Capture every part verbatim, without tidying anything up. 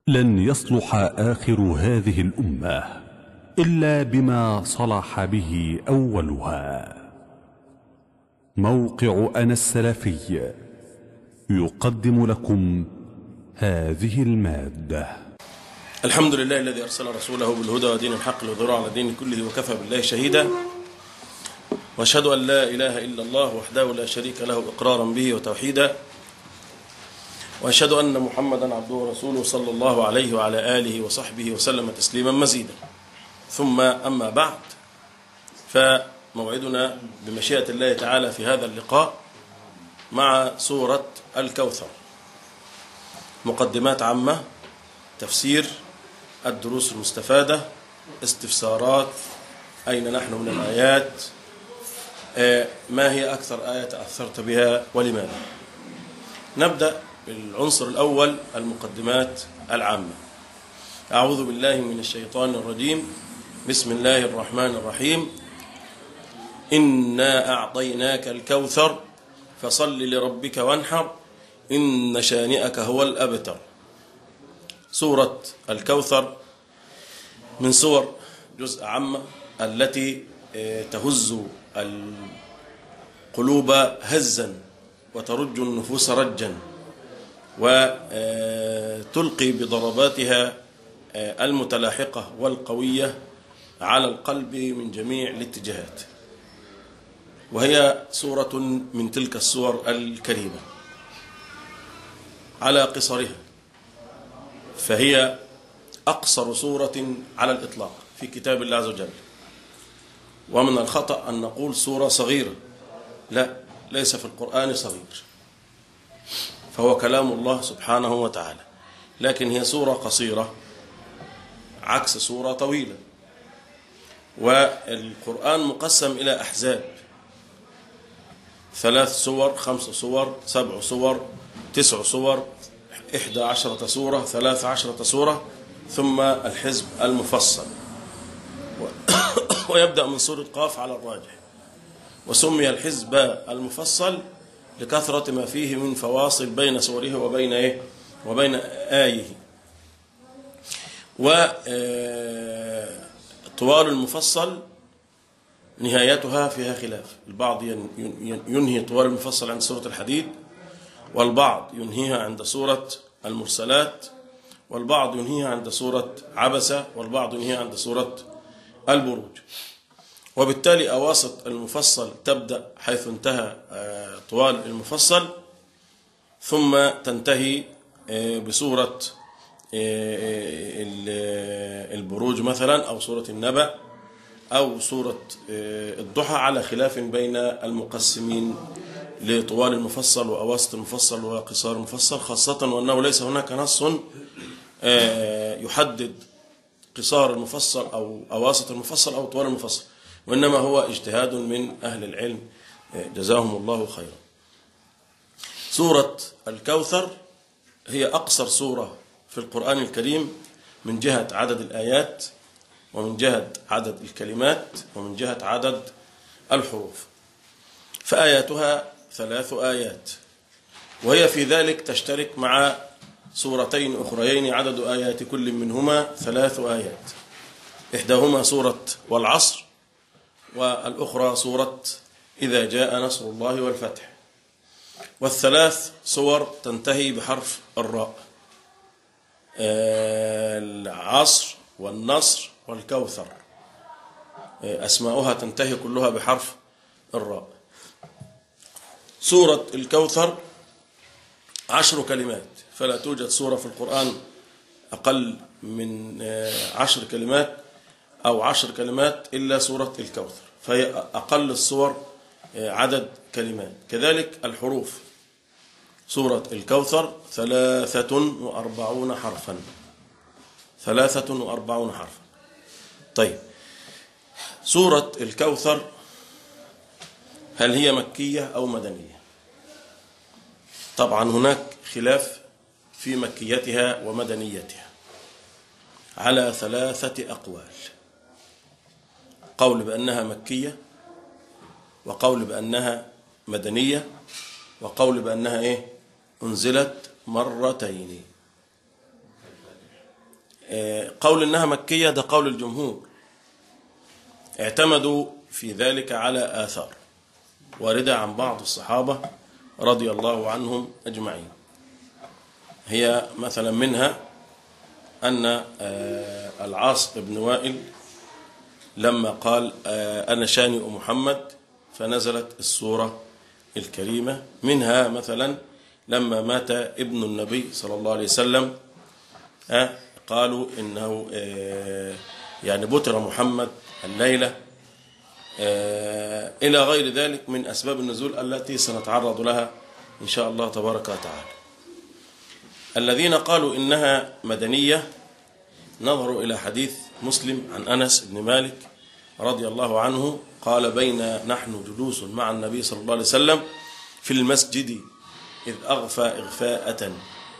لن يصلح آخر هذه الأمة إلا بما صلح به أولها. موقع أنا السلفي يقدم لكم هذه المادة. الحمد لله الذي أرسل رسوله بالهدى ودين الحق ليظهره على الدين كله وكفى بالله شهيدا، وأشهد أن لا إله إلا الله وحده لا شريك له إقرارا به وتوحيدا، وأشهد أن محمدا عبده ورسوله صلى الله عليه وعلى آله وصحبه وسلم تسليما مزيدا. ثم أما بعد، فموعدنا بمشيئة الله تعالى في هذا اللقاء مع سورة الكوثر. مقدمات عامة، تفسير، الدروس المستفادة، استفسارات، أين نحن من الآيات، ما هي أكثر آية تأثرت بها ولماذا. نبدأ بالعنصر الأول، المقدمات العامة. أعوذ بالله من الشيطان الرجيم. بسم الله الرحمن الرحيم. إنا أعطيناك الكوثر فصل لربك وانحر إن شانئك هو الأبتر. سورة الكوثر من سور جزء عامة التي تهز القلوب هزا وترج النفوس رجا وتلقي بضرباتها المتلاحقة والقوية على القلب من جميع الاتجاهات، وهي سورة من تلك السور الكريمة على قصرها، فهي أقصر سورة على الإطلاق في كتاب الله عز وجل. ومن الخطأ أن نقول سورة صغيرة، لا، ليس في القرآن صغير، فهو كلام الله سبحانه وتعالى، لكن هي سورة قصيرة عكس سورة طويلة. والقرآن مقسم إلى أحزاب، ثلاث سور، خمس سور، سبع سور، تسع سور، إحدى عشرة سورة، ثلاث عشرة سورة، ثم الحزب المفصل، ويبدأ من سورة قاف على الراجح. وسمي الحزب المفصل لكثرة ما فيه من فواصل بين سوره وبين إيه؟ وبين آيه. وطوال المفصل نهايتها فيها خلاف، البعض ينهي طوال المفصل عند سورة الحديد، والبعض ينهيها عند سورة المرسلات، والبعض ينهيها عند سورة عبسة، والبعض ينهيها عند سورة البروج. وبالتالي أواسط المفصل تبدأ حيث انتهى طوال المفصل، ثم تنتهي بسورة البروج مثلا، أو سورة النبأ، أو سورة الضحى، على خلاف بين المقسمين لطوال المفصل وأواسط المفصل وقصار المفصل، خاصة وأنه ليس هناك نص يحدد قصار المفصل أو أواسط المفصل أو طوال المفصل، وإنما هو اجتهاد من أهل العلم جزاهم الله خيرا. سورة الكوثر هي أقصر سورة في القرآن الكريم من جهة عدد الآيات، ومن جهة عدد الكلمات، ومن جهة عدد الحروف. فآياتها ثلاث آيات، وهي في ذلك تشترك مع سورتين أخريين عدد آيات كل منهما ثلاث آيات، إحداهما سورة والعصر، والأخرى سورة إذا جاء نصر الله والفتح. والثلاث صور تنتهي بحرف الراء، العصر والنصر والكوثر، أسماؤها تنتهي كلها بحرف الراء. سورة الكوثر عشر كلمات، فلا توجد سورة في القرآن أقل من عشر كلمات أو عشر كلمات إلا سورة الكوثر، فهي أقل السور عدد كلمات. كذلك الحروف، سورة الكوثر ثلاثة وأربعون حرفا، ثلاثة وأربعون حرفا. طيب، سورة الكوثر هل هي مكية أو مدنية؟ طبعا هناك خلاف في مكيتها ومدنيتها على ثلاثة أقوال: قول بأنها مكية، وقول بأنها مدنية، وقول بأنها إيه؟ أنزلت مرتين. قول إنها مكية ده قول الجمهور، اعتمدوا في ذلك على آثار واردة عن بعض الصحابة رضي الله عنهم أجمعين. هي مثلا منها أن العاص بن وائل لما قال أنا شانئ محمد فنزلت السورة الكريمة. منها مثلا لما مات ابن النبي صلى الله عليه وسلم قالوا إنه يعني بتر محمد الليلة، إلى غير ذلك من أسباب النزول التي سنتعرض لها إن شاء الله تبارك وتعالى. الذين قالوا إنها مدنية نظروا إلى حديث مسلم عن أنس بن مالك رضي الله عنه قال بين نحن جلوس مع النبي صلى الله عليه وسلم في المسجد إذ أغفى إغفاءة،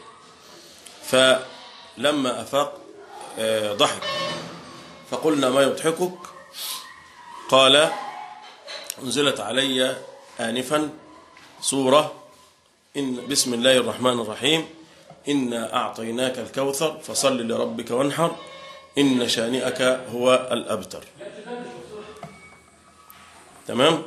فلما أفاق ضحك فقلنا ما يضحكك؟ قال أنزلت علي آنفا سورة إن بسم الله الرحمن الرحيم إنا أعطيناك الكوثر فصل لربك وانحر إن شانئك هو الأبتر. تمام؟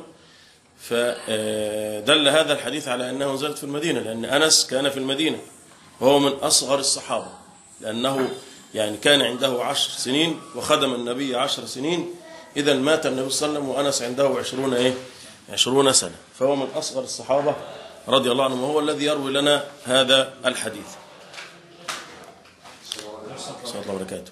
فدل هذا الحديث على أنه نزلت في المدينة، لأن أنس كان في المدينة وهو من أصغر الصحابة، لأنه يعني كان عنده عشر سنين وخدم النبي عشر سنين، إذا مات النبي صلى الله عليه وسلم وأنس عنده عشرون إيه؟ عشرون سنة، فهو من أصغر الصحابة رضي الله عنهم، وهو الذي يروي لنا هذا الحديث. صلى الله وبركاته.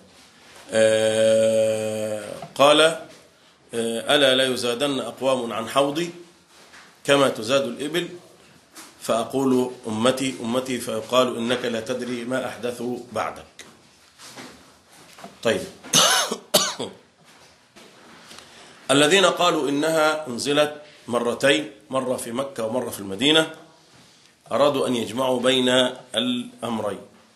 آه قال آه ألا لا يزادن أقوام عن حوضي كما تزاد الإبل فأقول أمتي أمتي فيقال إنك لا تدري ما أحدثوا بعدك. طيب الذين قالوا إنها أنزلت مرتين، مرة في مكة ومرة في المدينة، أرادوا أن يجمعوا بين الأمرين.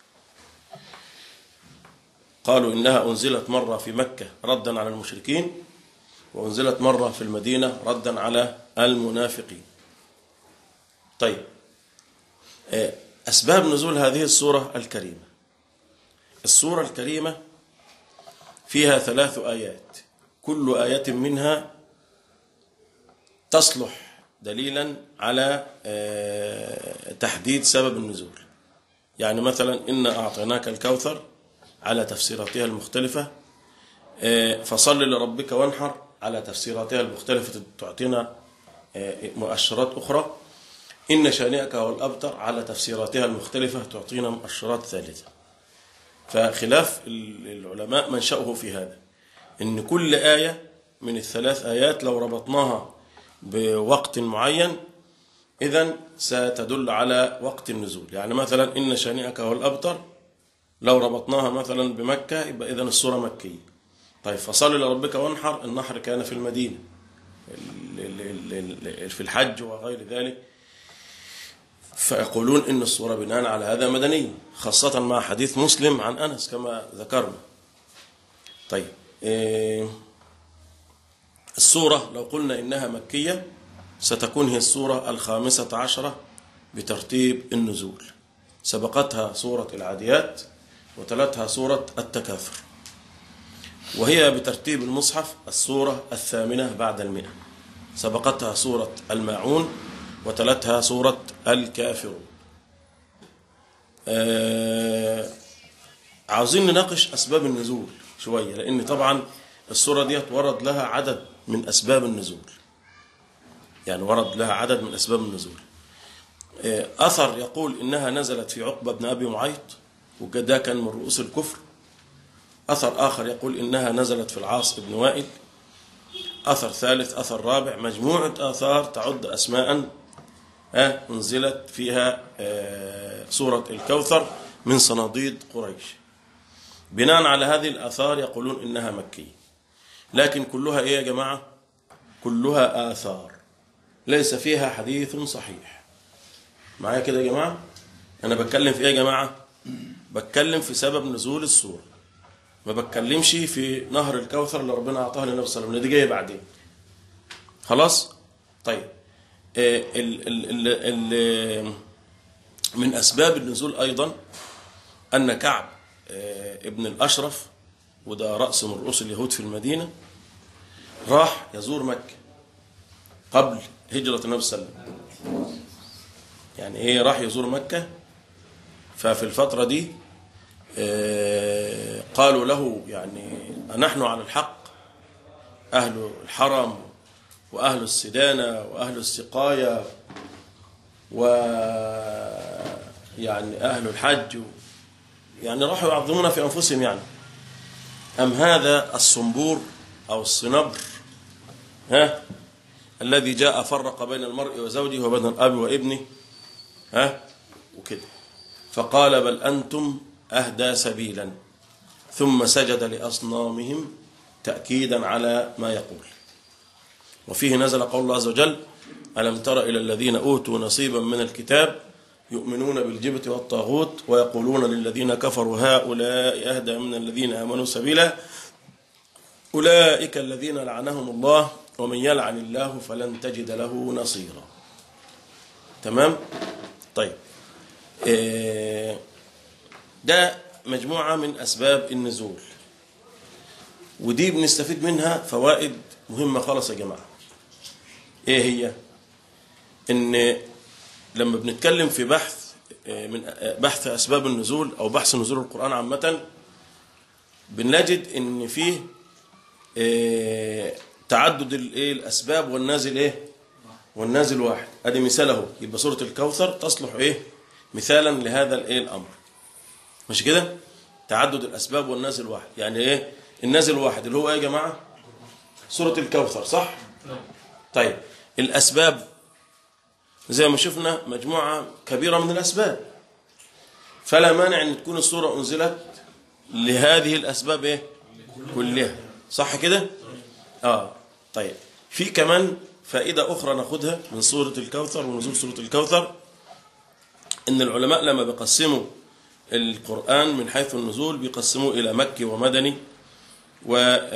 قالوا إنها أنزلت مرة في مكة ردا على المشركين، وأنزلت مرة في المدينة ردا على المنافقين. طيب أسباب نزول هذه السورة الكريمة. السورة الكريمة فيها ثلاث آيات، كل آية منها تصلح دليلا على تحديد سبب النزول. يعني مثلا إنا أعطيناك الكوثر على تفسيراتها المختلفة، فصل لربك وانحر على تفسيراتها المختلفة تعطينا مؤشرات أخرى، إن شانئك هو الأبتر على تفسيراتها المختلفة تعطينا مؤشرات ثالثة. فخلاف العلماء منشأه في هذا، إن كل آية من الثلاث آيات لو ربطناها بوقت معين إذن ستدل على وقت النزول. يعني مثلا إن شانئك هو الأبتر لو ربطناها مثلا بمكة يبقى إذن السورة مكية. طيب فصل لربك وانحر، النحر كان في المدينة في الحج وغير ذلك، فيقولون إن السورة بناء على هذا مدنية، خاصة مع حديث مسلم عن أنس كما ذكرنا. طيب إيه السورة لو قلنا إنها مكية ستكون هي السورة الخامسة عشرة بترتيب النزول، سبقتها سورة العاديات وتلتها سورة التكاثر، وهي بترتيب المصحف السورة الثامنة بعد المئة، سبقتها سورة الماعون وتلتها سورة الكافرون. آه عاوزين نناقش أسباب النزول شوية، لأن طبعا السورة دي ورد لها عدد من أسباب النزول، يعني ورد لها عدد من أسباب النزول. آه أثر يقول إنها نزلت في عقبة بن أبي معيط وده كان من رؤوس الكفر. أثر آخر يقول إنها نزلت في العاص بن وائل. أثر ثالث أثر رابع، مجموعة آثار تعد أسماء أنزلت فيها سورة الكوثر من صناديد قريش. بناء على هذه الآثار يقولون إنها مكية، لكن كلها إيه يا جماعة؟ كلها آثار ليس فيها حديث صحيح. معايا كده يا جماعة؟ أنا بتكلم في إيه يا جماعة؟ بتكلم في سبب نزول السورة، ما بتكلمش في نهر الكوثر اللي ربنا أعطاه للنبي صلى الله عليه وسلم، دي جاية بعدين. خلاص؟ طيب ال ال ال ال من أسباب النزول أيضا أن كعب ابن الأشرف، وده رأس من رؤوس اليهود في المدينة، راح يزور مكة قبل هجرة النبي صلى الله عليه وسلم. يعني ايه راح يزور مكة؟ ففي الفترة دي قالوا له يعني نحن على الحق، أهل الحرم وأهل السدانة وأهل السقاية ويعني أهل الحج، يعني راحوا يعظمون في أنفسهم يعني. أم هذا الصنبور أو الصنبر ها الذي جاء فرق بين المرء وزوجه وبين الأب وابنه ها وكده، فقال بل أنتم أهدى سبيلا، ثم سجد لأصنامهم تأكيدا على ما يقول. وفيه نزل قول الله عز وجل ألم تر إلى الذين أوتوا نصيبا من الكتاب يؤمنون بالجبت والطاغوت ويقولون للذين كفروا هؤلاء أهدى من الذين آمنوا سبيلا أولئك الذين لعنهم الله ومن يلعن الله فلن تجد له نصيرا. تمام؟ طيب، ده مجموعة من أسباب النزول، ودي بنستفيد منها فوائد مهمة خالص يا جماعة. ايه هي؟ ان لما بنتكلم في بحث من بحث أسباب النزول أو بحث نزول القرآن عامة، بنجد ان فيه تعدد الأسباب والنازل ايه والنازل واحد. ادي مثاله، يبقى سورة الكوثر تصلح ايه مثالا لهذا الايه الامر، مش كده؟ تعدد الاسباب والنازل واحد، يعني ايه النازل واحد اللي هو ايه يا جماعه؟ سورة الكوثر، صح؟ طيب الاسباب زي ما شفنا مجموعة كبيرة من الاسباب، فلا مانع ان تكون السورة انزلت لهذه الاسباب ايه كلها، صح كده؟ اه طيب، في كمان فائدة أخرى ناخدها من سورة الكوثر ونزول سورة الكوثر، إن العلماء لما بيقسموا القرآن من حيث النزول بيقسموه إلى مكي ومدني، وما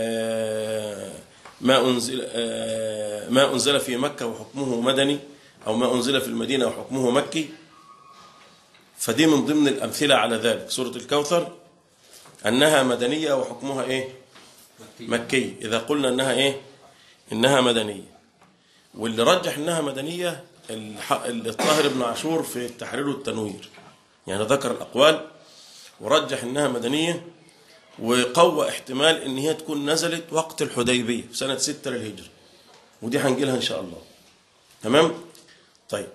أنزل ما أنزل في مكة وحكمه مدني، أو ما أنزل في المدينة وحكمه مكي. فدي من ضمن الأمثلة على ذلك سورة الكوثر أنها مدنية وحكمها إيه؟ مكي. إذا قلنا أنها إيه؟ إنها مدنية. واللي رجح انها مدنيه الطاهر بن عاشور في التحرير والتنوير، يعني ذكر الاقوال ورجح انها مدنيه، وقوى احتمال ان هي تكون نزلت وقت الحديبيه في سنه ستة للهجره، ودي هنجي لها ان شاء الله. تمام؟ طيب،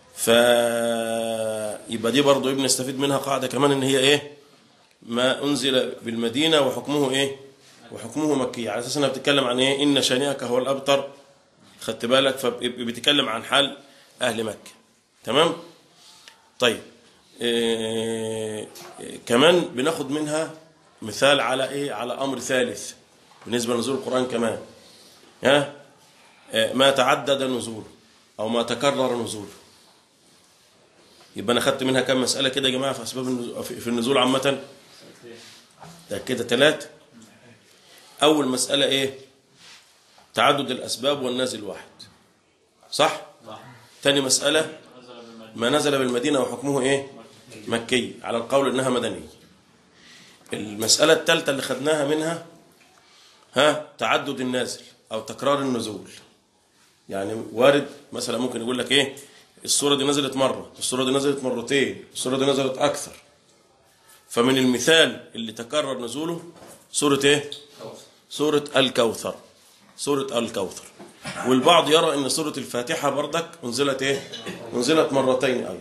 فيبقى دي برضه بنستفيد منها قاعده كمان، ان هي ايه؟ ما انزل بالمدينه وحكمه ايه؟ وحكمه مكي، على اساس انها بتتكلم عن ايه؟ ان شانئك هو الابتر. خدت بالك؟ فبيتكلم عن حال أهل مكة. تمام؟ طيب، إيه كمان بناخد منها مثال على إيه؟ على أمر ثالث بالنسبة لنزول القرآن كمان، ها؟ إيه ما تعدد نزوله أو ما تكرر نزوله. يبقى أنا خدت منها كم مسألة كده يا جماعة في أسباب النزول في النزول عامة؟ ده كده ثلاثة. أول مسألة إيه؟ تعدد الأسباب والنازل واحد، صح؟ تاني مسألة ما نزل بالمدينة وحكمه إيه؟ مكي، على القول إنها مدنية. المسألة الثالثة اللي خدناها منها ها تعدد النازل أو تكرار النزول. يعني وارد مثلا ممكن يقول لك إيه؟ السورة دي نزلت مرة، السورة دي نزلت مرتين، السورة دي نزلت أكثر. فمن المثال اللي تكرر نزوله سورة إيه؟ سورة الكوثر. سورة الكوثر. والبعض يرى ان سورة الفاتحة بردك انزلت ايه؟ انزلت مرتين ايضا.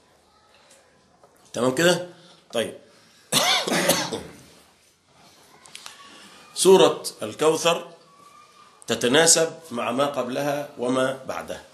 تمام كده؟ طيب. سورة الكوثر تتناسب مع ما قبلها وما بعدها.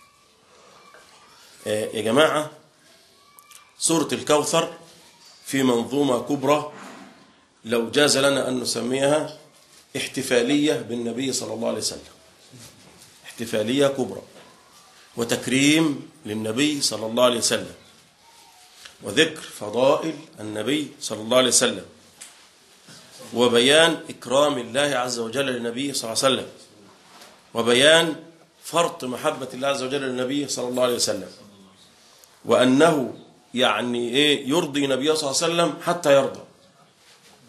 يا جماعة سورة الكوثر في منظومة كبرى لو جاز لنا أن نسميها احتفالية بالنبي صلى الله عليه وسلم، احتفالية كبرى وتكريم للنبي صلى الله عليه وسلم، وذكر فضائل النبي صلى الله عليه وسلم، وبيان إكرام الله عز وجل للنبي صلى الله عليه وسلم، وبيان فرط محبة الله عز وجل للنبي صلى الله عليه وسلم، وأنه يعني إيه يرضي نبيه صلى الله عليه وسلم حتى يرضى،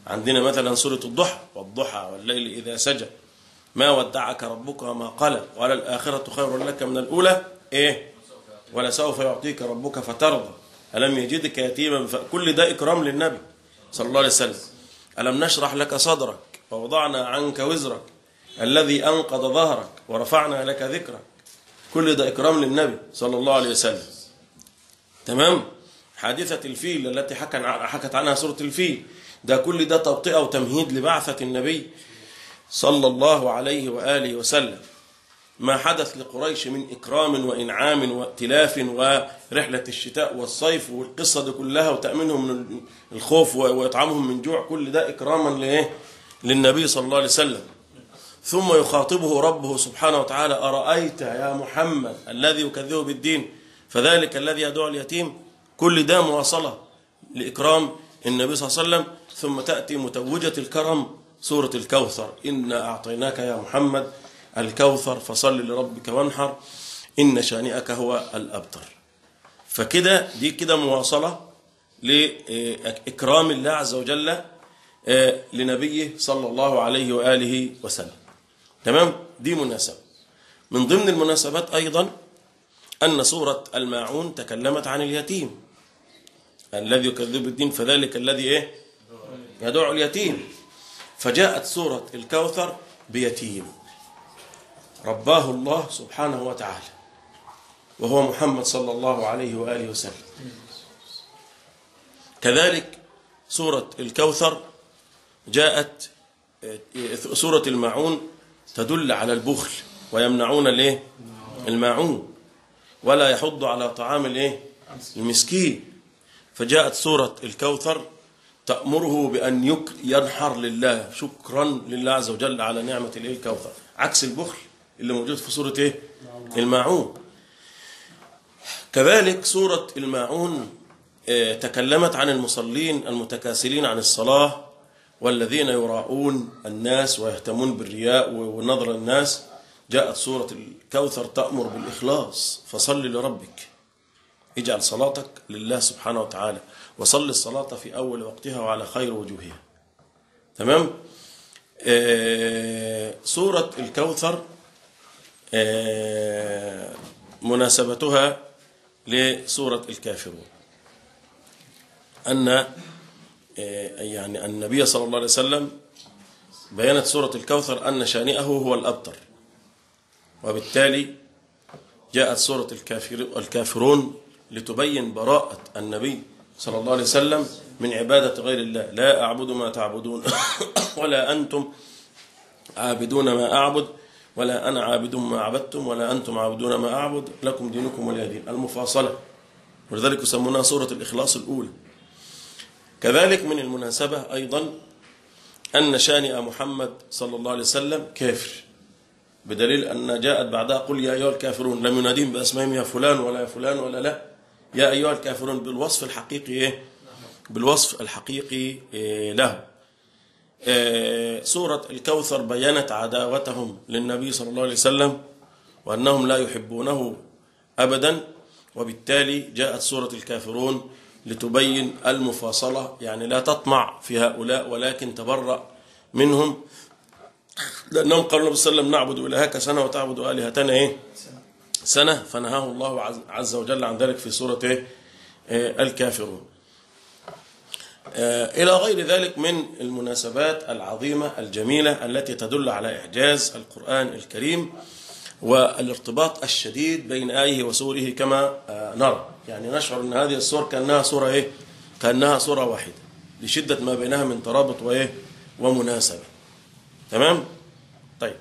عندنا مثلا سورة الضحى، والضحى والليل إذا سجى ما ودعك ربك وما قلى وللآخرة خير لك من الأولى إيه ولسوف يعطيك ربك فترضى ألم يجدك يتيما. كل ده إكرام للنبي صلى الله عليه وسلم. ألم نشرح لك صدرك ووضعنا عنك وزرك الذي أنقض ظهرك ورفعنا لك ذكرك. كل ده إكرام للنبي صلى الله عليه وسلم. تمام. حادثة الفيل التي حكت عنها سورة الفيل، ده كل ده توطئة وتمهيد لبعثة النبي صلى الله عليه وآله وسلم. ما حدث لقريش من إكرام وإنعام وائتلاف ورحلة الشتاء والصيف والقصة دي كلها وتأمينهم من الخوف وإطعامهم من جوع، كل ده إكراما لإيه؟ للنبي صلى الله عليه وسلم. ثم يخاطبه ربه سبحانه وتعالى: أرأيت يا محمد الذي يكذب بالدين فذلك الذي يدعو اليتيم. كل ده مواصلة لإكرام النبي صلى الله عليه وسلم. ثم تأتي متوجة الكرم سورة الكوثر: إنا أعطيناك يا محمد الكوثر فصل لربك وانحر إن شانئك هو الأبتر. فكده دي كده مواصلة لإكرام الله عز وجل لنبيه صلى الله عليه وآله وسلم. تمام. دي مناسبة. من ضمن المناسبات أيضا أن سورة الماعون تكلمت عن اليتيم الذي يكذب بالدين فذلك الذي إيه؟ يدعو اليتيم. فجاءت سورة الكوثر بيتيم رباه الله سبحانه وتعالى وهو محمد صلى الله عليه وآله وسلم. كذلك سورة الكوثر جاءت سورة الماعون تدل على البخل ويمنعون الايه الماعون ولا يحض على طعام الايه المسكين. فجاءت سورة الكوثر تأمره بأن ينحر لله شكرا لله عز وجل على نعمة الايه الكوثر، عكس البخل اللي موجود في سورة ايه الماعون. كذلك سورة الماعون تكلمت عن المصلين المتكاسلين عن الصلاة والذين يراؤون الناس ويهتمون بالرياء ونظر الناس. جاءت سورة الكوثر تأمر بالإخلاص: فصل لربك، اجعل صلاتك لله سبحانه وتعالى وصل الصلاة في أول وقتها وعلى خير وجوهها. تمام. آه سورة الكوثر آه مناسبتها لسورة الكافرون أن آه يعني النبي صلى الله عليه وسلم بيانت سورة الكوثر أن شانئه هو الأبتر، وبالتالي جاءت سورة الكافرون لتبين براءة النبي صلى الله عليه وسلم من عبادة غير الله: لا أعبد ما تعبدون ولا أنتم عابدون ما أعبد ولا أنا عابد ما عبدتم ولا أنتم عابدون ما أعبد لكم دينكم ولي دين. المفاصلة، ولذلك يسمونها سورة الإخلاص الأولى. كذلك من المناسبة أيضا أن شانئ محمد صلى الله عليه وسلم كافر، بدليل أن جاءت بعدها: قل يا أيها الكافرون. لم يناديهم بأسمائهم يا فلان ولا يا فلان ولا لا، يا أيها الكافرون بالوصف الحقيقي إيه؟ بالوصف الحقيقي إيه له. إيه سورة الكوثر بيّنت عداوتهم للنبي صلى الله عليه وسلم وأنهم لا يحبونه أبدا، وبالتالي جاءت سورة الكافرون لتبين المفاصلة، يعني لا تطمع في هؤلاء ولكن تبرأ منهم، لأنهم قالوا النبي صلى الله عليه وسلم: نعبد إلهك سنة وتعبد آلهتنا إيه سنة. فنهاه الله عز وجل عن ذلك في سورة إيه الكافرون. إلى غير ذلك من المناسبات العظيمة الجميلة التي تدل على إعجاز القرآن الكريم والارتباط الشديد بين آيه وسوره كما نرى. يعني نشعر أن هذه السور كأنها سورة إيه كأنها سورة واحدة لشدة ما بينها من ترابط وإيه ومناسبة. تمام. طيب،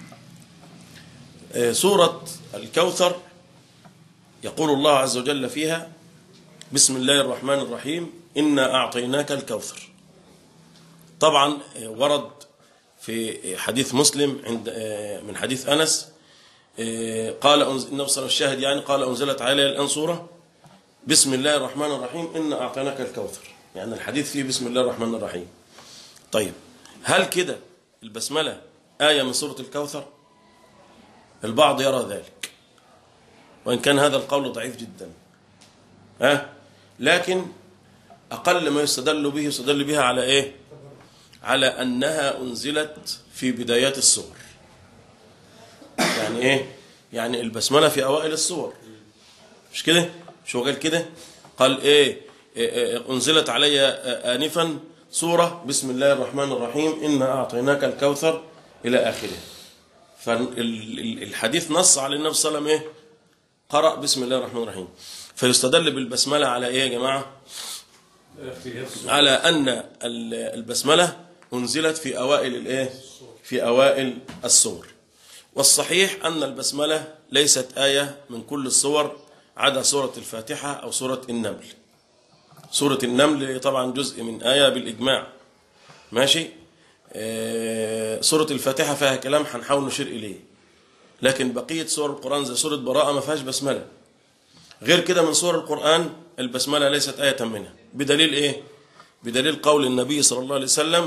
سورة الكوثر يقول الله عز وجل فيها: بسم الله الرحمن الرحيم إنا أعطيناك الكوثر. طبعا ورد في حديث مسلم عند من حديث أنس قال النبي صلى الشاهد يعني قال: أنزلت علي الآن سورة بسم الله الرحمن الرحيم إنا أعطيناك الكوثر. يعني الحديث فيه بسم الله الرحمن الرحيم. طيب، هل كده البسملة آية من سورة الكوثر؟ البعض يرى ذلك، وإن كان هذا القول ضعيف جدا، ها؟ لكن أقل ما يستدل به يستدل بها على إيه؟ على أنها أنزلت في بدايات السور. يعني إيه؟ يعني البسملة في أوائل السور، مش كده؟ مش هو قال كده؟ قال إيه؟ إيه أنزلت علي آنفا سورة بسم الله الرحمن الرحيم إنا أعطيناك الكوثر إلى آخره. فالحديث نص على النبي صلى الله عليه وسلم إيه؟ قرأ بسم الله الرحمن الرحيم. فيستدل بالبسملة على إيه يا جماعة؟ على أن البسملة أنزلت في أوائل الإيه؟ في أوائل السور. والصحيح أن البسملة ليست آية من كل السور عدا سورة الفاتحة أو سورة النمل. سورة النمل طبعا جزء من آية بالإجماع، ماشي. آه سورة الفاتحة فيها كلام هنحاول نشير إليه، لكن بقية سور القرآن زي سورة براءة ما فيهاش بسملة. غير كده من سور القرآن البسملة ليست آية منها. بدليل إيه؟ بدليل قول النبي صلى الله عليه وسلم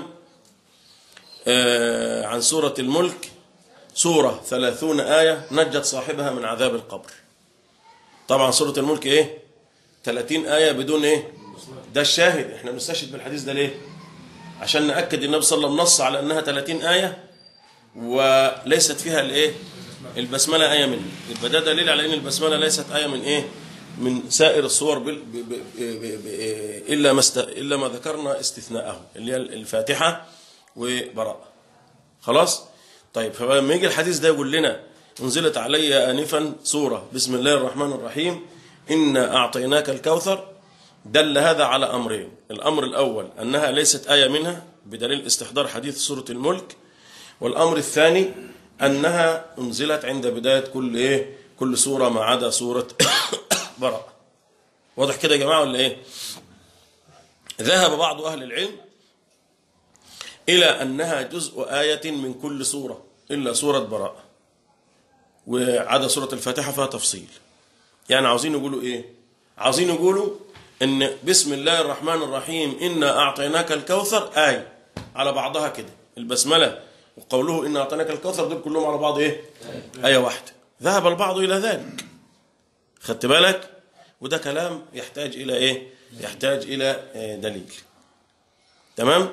آه عن سورة الملك سورة ثلاثون آية نجت صاحبها من عذاب القبر. طبعا سورة الملك إيه؟ ثلاثين آية بدون إيه؟ ده الشاهد. إحنا بنستشهد بالحديث ده ليه؟ عشان نأكد النبي صلى الله عليه وسلم نص على أنها ثلاثين آية وليست فيها الإيه؟ البسملة آية منه. يبقى ده دليل على أن البسملة ليست آية من إيه؟ من سائر الصور بال... ب... ب... ب... ب... إلا ما است... إلا ما ذكرنا استثناءه اللي هي الفاتحة وبراءة. خلاص؟ طيب فلما يجي الحديث ده يقول لنا انزلت علي آنفا سورة بسم الله الرحمن الرحيم إنا أعطيناك الكوثر، دل هذا على أمرين. الأمر الأول أنها ليست آية منها بدليل استحضار حديث سورة الملك، والأمر الثاني أنها أنزلت عند بداية كل إيه؟ كل سورة ما عدا سورة براءة. واضح كده يا جماعة ولا إيه؟ ذهب بعض أهل العلم إلى أنها جزء آية من كل سورة إلا سورة براءة، وعدا سورة الفاتحة فيها تفصيل. يعني عاوزين يقولوا إيه؟ عاوزين يقولوا إن بسم الله الرحمن الرحيم إنا أعطيناك الكوثر آية على بعضها كده، البسملة وقوله إنا أعطيناك الكوثر دول كلهم على بعض إيه؟ آية واحدة. ذهب البعض إلى ذلك، خدت بالك؟ وده كلام يحتاج إلى إيه؟ يحتاج إلى دليل. تمام؟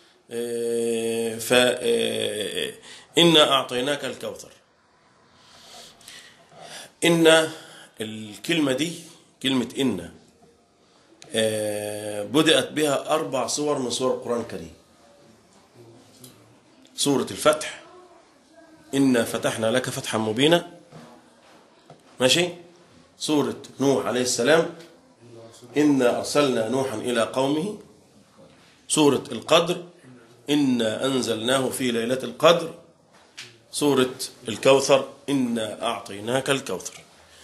فإنا أعطيناك الكوثر. إن الكلمة دي كلمة إن بدأت بها أربع صور من سور القرآن الكريم. سورة الفتح إنا فتحنا لك فتحا مبينا، ماشي. سورة نوح عليه السلام إنا أرسلنا نوحا إلى قومه. سورة القدر إنا أنزلناه في ليلة القدر. سورة الكوثر إنا أعطيناك الكوثر.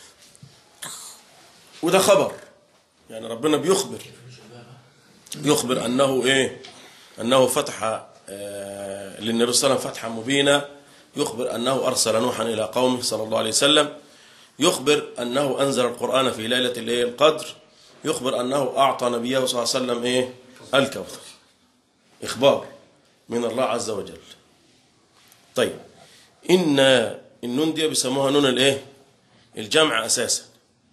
وده خبر، يعني ربنا بيخبر بيخبر أنه إيه؟ أنه فتح آه للنبي صلى الله عليه وسلم فتحا مبينا. يخبر أنه أرسل نوحا إلى قومه صلى الله عليه وسلم. يخبر أنه أنزل القرآن في ليلة الليل القدر. يخبر أنه أعطى نبيه صلى الله عليه وسلم إيه؟ الكوثر. إخبار من الله عز وجل. طيب إن النون دي بيسموها نون الإيه؟ الجمع أساسا،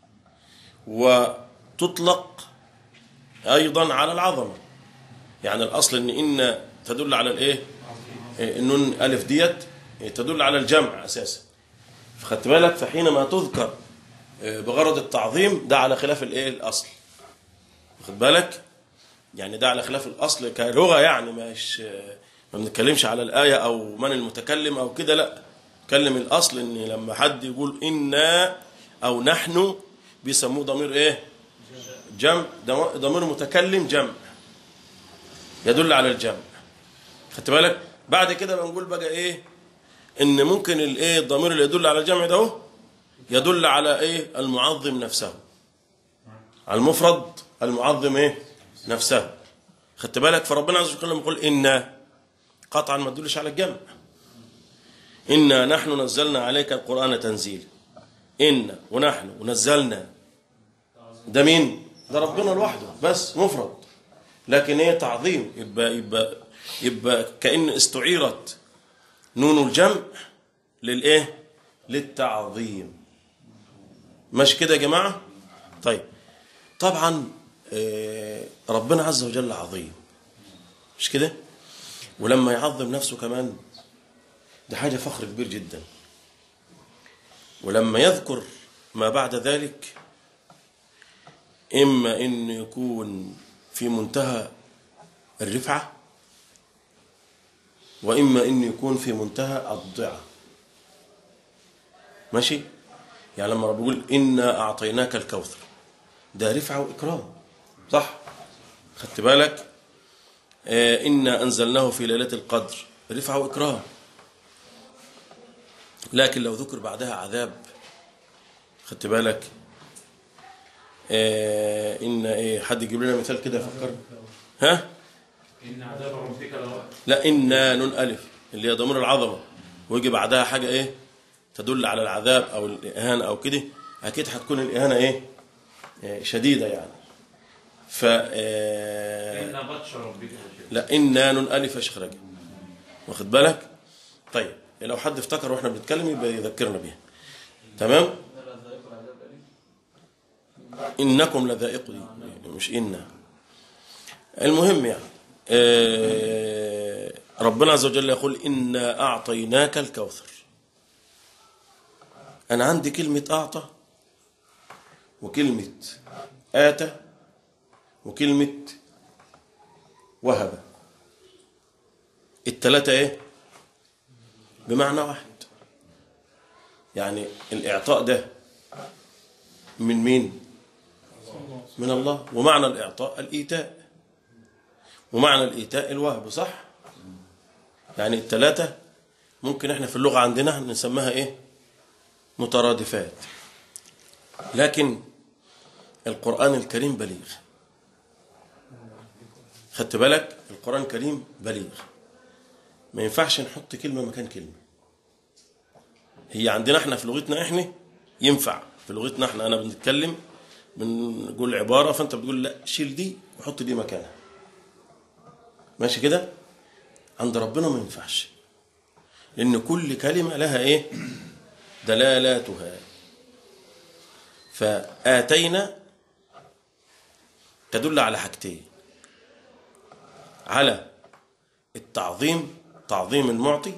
وتطلق أيضا على العظمة. يعني الأصل إن إن تدل على الإيه؟ النون ألف ديت تدل على الجمع أساسا. فخدت بالك؟ فحينما تذكر بغرض التعظيم ده على خلاف الإيه؟ الأصل. خد بالك؟ يعني ده على خلاف الأصل كلغة، يعني مش ما بنتكلمش على الآية أو من المتكلم أو كده، لا. نتكلم الأصل إن لما حد يقول إنا أو نحن بيسموه ضمير إيه؟ جمع. ضمير متكلم جمع يدل على الجمع. خدت بالك؟ بعد كده بنقول بقى إيه؟ إن ممكن الإيه؟ الضمير اللي يدل على الجمع ده يدل على إيه؟ المعظم نفسه، على المفرد المعظم إيه؟ نفسه. خدت بالك؟ فربنا عز وجل لما يقول إنا قطعا ما تدلش على الجمع. إنا نحن نزلنا عليك القرآن تنزيل. إن ونحن ونزلنا ده مين؟ ده ربنا لوحده بس مفرد، لكن ايه؟ تعظيم. يبقى يبقى يبقى كأن استعيرت نون الجمع للايه؟ للتعظيم. ماشي كده يا جماعة؟ طيب طبعا ربنا عز وجل عظيم، مش كده؟ ولما يعظم نفسه كمان دي حاجة فخر كبير جدا. ولما يذكر ما بعد ذلك إما إن يكون في منتهى الرفعة، وإما إن يكون في منتهى الضعة. ماشي؟ يعني لما رب يقول إنا أعطيناك الكوثر، ده رفعة وإكرام، صح؟ خدت بالك؟ آه إنا أنزلناه في ليلة القدر، رفعة وإكرام. لكن لو ذكر بعدها عذاب، خدت بالك؟ آه إن إيه، حد يجيب لنا مثال كده يفكر؟ ها؟ إن عذاب ربك لواقع. لا، إنا نون ألف اللي هي ضمير العظمة، ويجي بعدها حاجة إيه تدل على العذاب أو الإهانة أو كده، أكيد هتكون الإهانة إيه شديدة يعني. ف إن بطش ربك لا، إنا نون ألف يا شيخ راجل، واخد بالك؟ طيب لو حد افتكر واحنا بنتكلم يبقى يذكرنا بيها. تمام؟ إنكم لذائق دي مش إنا. المهم يعني آه ربنا عز وجل يقول إنا أعطيناك الكوثر. أنا عندي كلمة أعطى وكلمة آتى وكلمة وهب، التلاتة إيه بمعنى واحد. يعني الإعطاء ده من مين؟ من الله. ومعنى الإعطاء الإيتاء، ومعنى الإيتاء الوهب، صح؟ يعني التلاتة ممكن احنا في اللغة عندنا نسميها ايه مترادفات، لكن القرآن الكريم بليغ. خدت بالك؟ القرآن الكريم بليغ، ما ينفعش نحط كلمة مكان كلمة. هي عندنا احنا في لغتنا احنا ينفع، في لغتنا احنا انا بنتكلم بنقول عبارة فانت بتقول لا شيل دي وحط دي مكانها، ماشي كده؟ عند ربنا ما ينفعش، لأن كل كلمة لها إيه دلالاتها. فآتينا تدل على حاجتين، على التعظيم، تعظيم المعطي،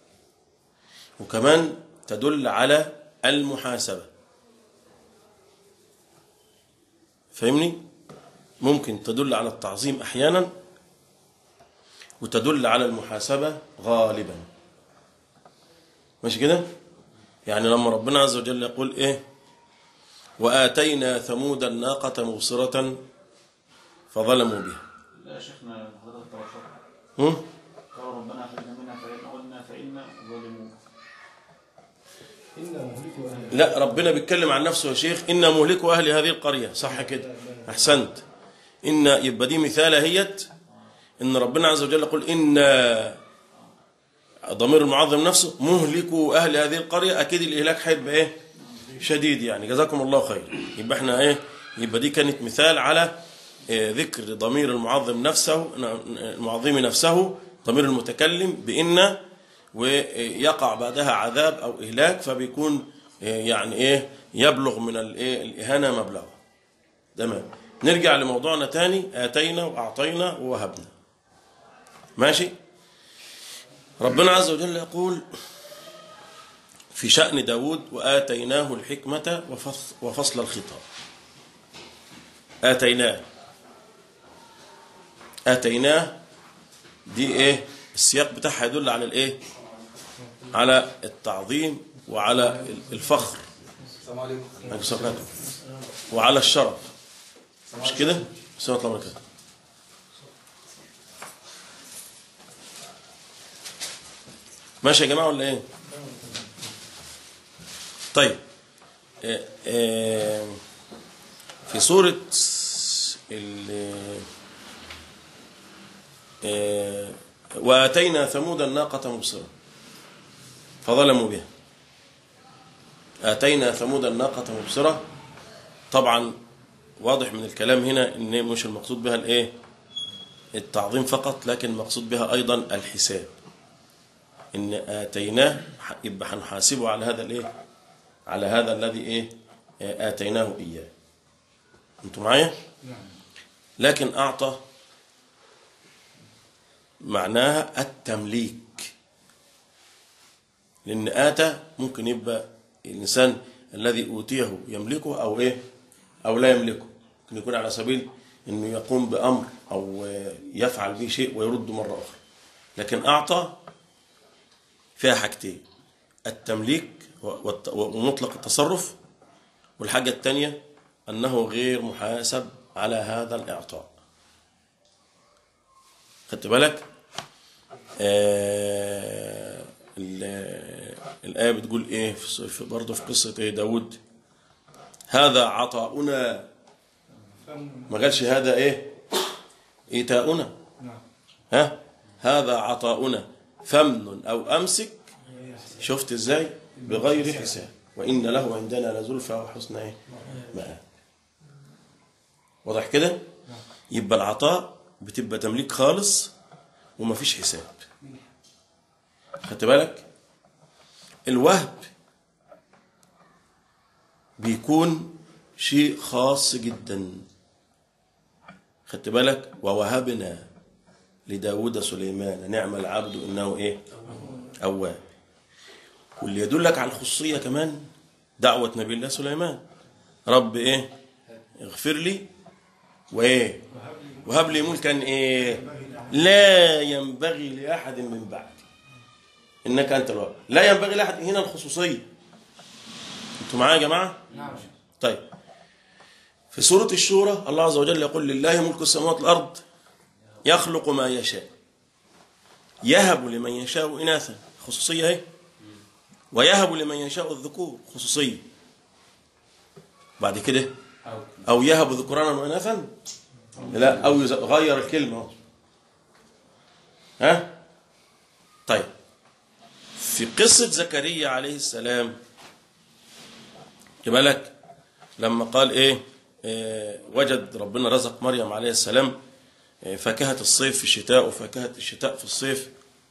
وكمان تدل على المحاسبة. فهمني؟ ممكن تدل على التعظيم أحيانا وتدل على المحاسبة غالبا، ماشي كده؟ يعني لما ربنا عز وجل يقول إيه وآتينا ثمود الناقة مبصرة فظلموا بها. لا يا شيخنا حضرتك توفر هم؟ قال ربنا أخرجنا منها فإن قلنا فإنا ظالمون. لا، ربنا بيتكلم عن نفسه يا شيخ، إنا مهلكوا أهل هذه القرية، صح كده؟ أحسنت. إن يبقى دي مثال هيت إن ربنا عز وجل يقول إن ضمير المعظم نفسه مهلكوا أهل هذه القرية، أكيد الإهلاك هيبقى إيه شديد يعني. جزاكم الله خير. يبقى إحنا إيه يبقى دي كانت مثال على إيه ذكر ضمير المعظم نفسه، المعظم نفسه ضمير المتكلم بإن، ويقع بعدها عذاب أو إهلاك، فبيكون إيه يعني إيه يبلغ من الإيه الإهانة مبلغه. تمام. نرجع لموضوعنا تاني، آتينا وأعطينا ووهبنا. ماشي. ربنا عز وجل يقول في شأن داود وآتيناه الحكمة وفصل الخطاب. آتيناه آتيناه دي إيه السياق بتاعها يدل على الإيه على التعظيم وعلى الفخر وعلى الشرف، مش كده؟ السلام عليكم ورحمة الله. ماشي يا جماعة ولا ايه؟ طيب آه آه في سورة آه وآتينا ثمود الناقة مبصرة فظلموا بها. آتينا ثمود الناقة مبصرة، طبعا واضح من الكلام هنا ان مش المقصود بها الايه التعظيم فقط، لكن المقصود بها ايضا الحساب. ان آتيناه يبقى هنحاسبه على هذا الايه على هذا الذي ايه آتيناه اياه. انتوا معايا؟ لكن اعطى معناها التمليك، لأن آتى ممكن يبقى الإنسان الذي أوتيه يملكه أو إيه أو لا يملكه، ممكن يكون على سبيل إنه يقوم بأمر أو يفعل به شيء ويرد مرة أخرى. لكن أعطى فيها حاجتين: التمليك ومطلق التصرف، والحاجة الثانية أنه غير محاسب على هذا الإعطاء. خدت بالك؟ آه الآية بتقول إيه في برضه في قصة إيه داود؟ هذا عطاؤنا، ما قالش هذا إيه إيتاؤنا. ها هذا عطاؤنا فمن أو أمسك. شفت إزاي؟ بغير حساب، وإن له عندنا لزلفى وحسن إيه مآب. واضح كده؟ يبقى العطاء بتبقى تمليك خالص وما فيش حساب. خدت بالك؟ الوهب بيكون شيء خاص جدا. خدت بالك؟ ووهبنا لداود سليمان نعم العبد إنه إيه أواب. واللي يدلك على الخصوصية كمان دعوة نبي الله سليمان: رب إيه اغفر لي وإيه وهب لي ملكا إيه لا ينبغي لأحد من بعدي إنك أنت الوهاب. لا ينبغي لأحد، هنا الخصوصية. أنتوا معايا يا جماعة؟ نعم. طيب، في سورة الشورى الله عز وجل يقول: لله ملك السماوات والأرض يخلق ما يشاء يهب لمن يشاء إناثا، خصوصية اهي، ويهب لمن يشاء الذكور، خصوصية. بعد كده أو يهب ذكرانا وإناثا، لا، أو غير الكلمة. ها طيب، في قصة زكريا عليه السلام بالك لما قال إيه, إيه وجد ربنا رزق مريم عليه السلام فاكهة الصيف في الشتاء وفاكهة الشتاء في الصيف،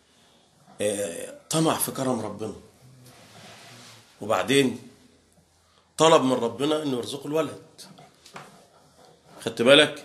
طمع في كرم ربنا، وبعدين طلب من ربنا انه يرزقه الولد. خدت بالك؟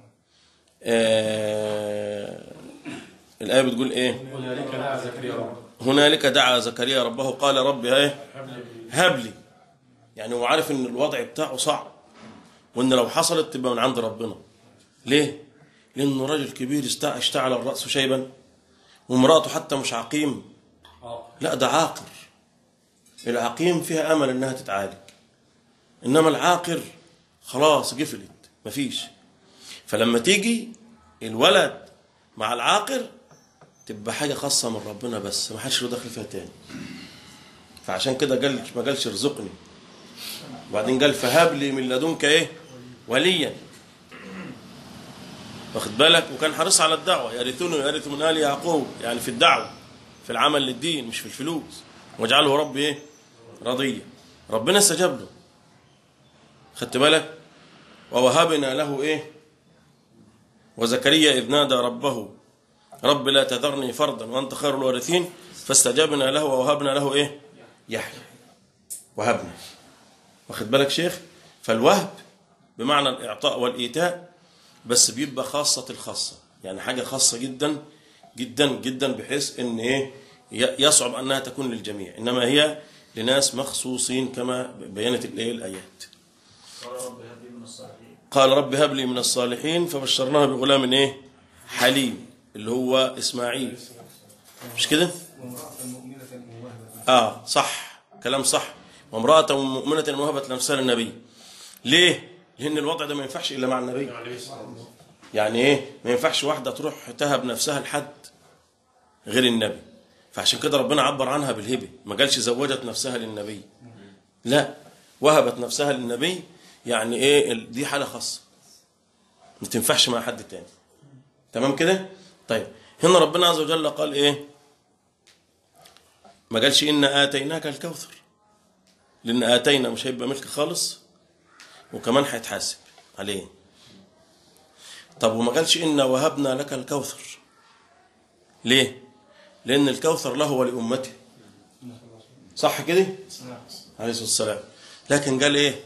آه الآية بتقول ايه؟ هنالك دعا زكريا ربه هنالك دعا زكريا ربه قال رب ايه هب لي. يعني هو عارف ان الوضع بتاعه صعب، وان لو حصلت تبقى من عند ربنا. ليه؟ لأنه راجل كبير اشتعل الرأس شيبا، ومراته حتى مش عقيم، لا ده عاقر. العقيم فيها أمل أنها تتعالج، إنما العاقر خلاص قفلت مفيش. فلما تيجي الولد مع العاقر تبقى حاجة خاصة من ربنا بس، ما حدش له دخل فيها تاني. فعشان كده قال ما قالش ارزقني، وبعدين قال فهب لي من لدنك ايه وليا. واخد بالك؟ وكان حريص على الدعوة: يرثون ويرث من آل يعقوب، يعني في الدعوة، في العمل للدين، مش في الفلوس. واجعله ربي ايه رضيا. ربنا استجاب له. خدت بالك؟ ووهبنا له ايه وزكريا إذ نادى ربه رب لا تذرني فردا وأنت خير الوارثين فاستجابنا له ووهبنا له ايه يحيى. وهبنا. واخد بالك شيخ؟ فالوهب بمعنى الإعطاء والإيتاء، بس بيبقى خاصة الخاصة، يعني حاجة خاصة جدا جدا جدا، بحيث ان ايه يصعب انها تكون للجميع، انما هي لناس مخصوصين كما بينت الايه الايات. قال رب هب لي من الصالحين فبشرناه بغلام ايه حليم، اللي هو اسماعيل. مش كده؟ اه صح، كلام صح. وامرأة مؤمنة وهبت نفسها للنبي. ليه؟ لأن الوضع ده ما ينفعش إلا مع النبي. يعني إيه؟ ما ينفعش واحدة تروح تهب نفسها لحد غير النبي. فعشان كده ربنا عبر عنها بالهبة، ما قالش زوجت نفسها للنبي، لا، وهبت نفسها للنبي. يعني إيه؟ دي حالة خاصة ما تنفعش مع حد تاني. تمام كده؟ طيب، هنا ربنا عز وجل قال إيه؟ ما قالش إن آتيناك الكوثر، لأن آتينا مش هيبقى ملك خالص، وكمان هيتحاسب عليه. طب وما قالش إن وهبنا لك الكوثر، ليه؟ لأن الكوثر له ولأمته، صح كده؟ عليه الصلاة والسلام. لكن قال إيه؟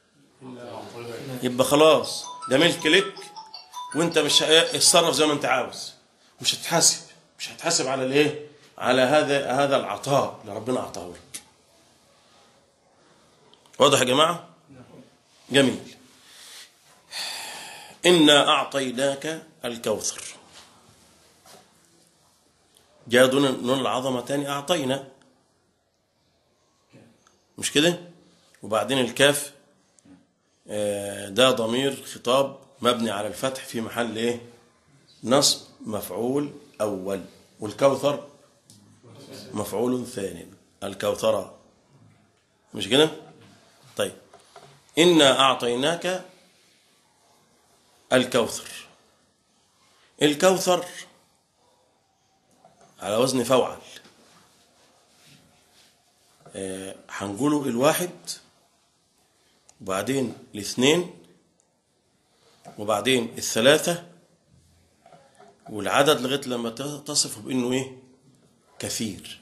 يبقى خلاص ده ملك لك، وانت مش هتصرف زي ما انت عاوز، مش هتتحاسب. مش هتحاسب على الايه؟ على هذا هذا العطاء اللي ربنا اعطاه لك. واضح يا جماعه؟ جميل. إنا أعطيناك الكوثر، جاء دون نون العظمة تاني أعطينا، مش كده؟ وبعدين الكاف ده ضمير خطاب مبني على الفتح في محل ايه؟ نصب مفعول أول، والكوثر مفعول ثاني، الكوثرة، مش كده؟ طيب، إنا أعطيناك الكوثر. الكوثر على وزن فوعل، أه هنقوله الواحد وبعدين الاثنين وبعدين الثلاثة، والعدد لغاية لما تصفه بأنه إيه؟ كثير.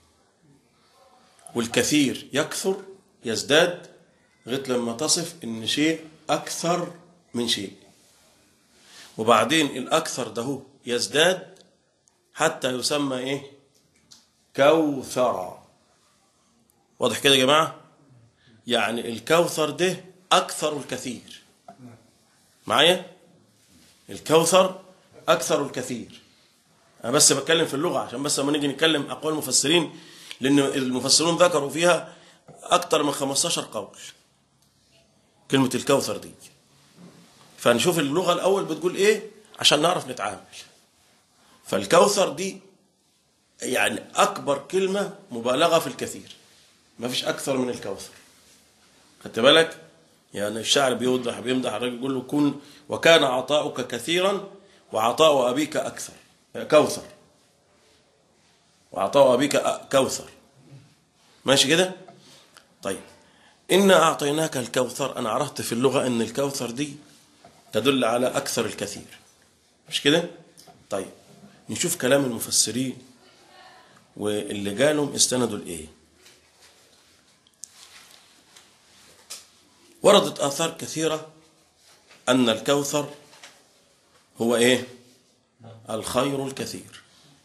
والكثير يكثر يزداد لغاية لما تصف إن شيء أكثر من شيء، وبعدين الأكثر ده يزداد حتى يسمى إيه؟ كوثرا. واضح كده يا جماعة؟ يعني الكوثر ده أكثر الكثير. معايا؟ الكوثر أكثر الكثير. أنا بس بتكلم في اللغة عشان بس لما نيجي نتكلم أقوال المفسرين، لأن المفسرون ذكروا فيها أكثر من خمستاشر قول كلمة الكوثر دي. فنشوف اللغة الأول بتقول إيه عشان نعرف نتعامل. فالكوثر دي يعني أكبر كلمة مبالغة في الكثير، ما فيش أكثر من الكوثر. خدت بالك؟ يعني الشاعر بيوضح بيمدح الراجل يقول له كن وكان عطاؤك كثيرا وعطاء أبيك أكثر كوثر، وعطاء أبيك كوثر. ماشي كده؟ طيب، إنا أعطيناك الكوثر، أنا عرفت في اللغة أن الكوثر دي تدل على أكثر الكثير، مش كده؟ طيب، نشوف كلام المفسرين واللي قالوا استندوا لإيه. وردت آثار كثيرة أن الكوثر هو إيه؟ الخير الكثير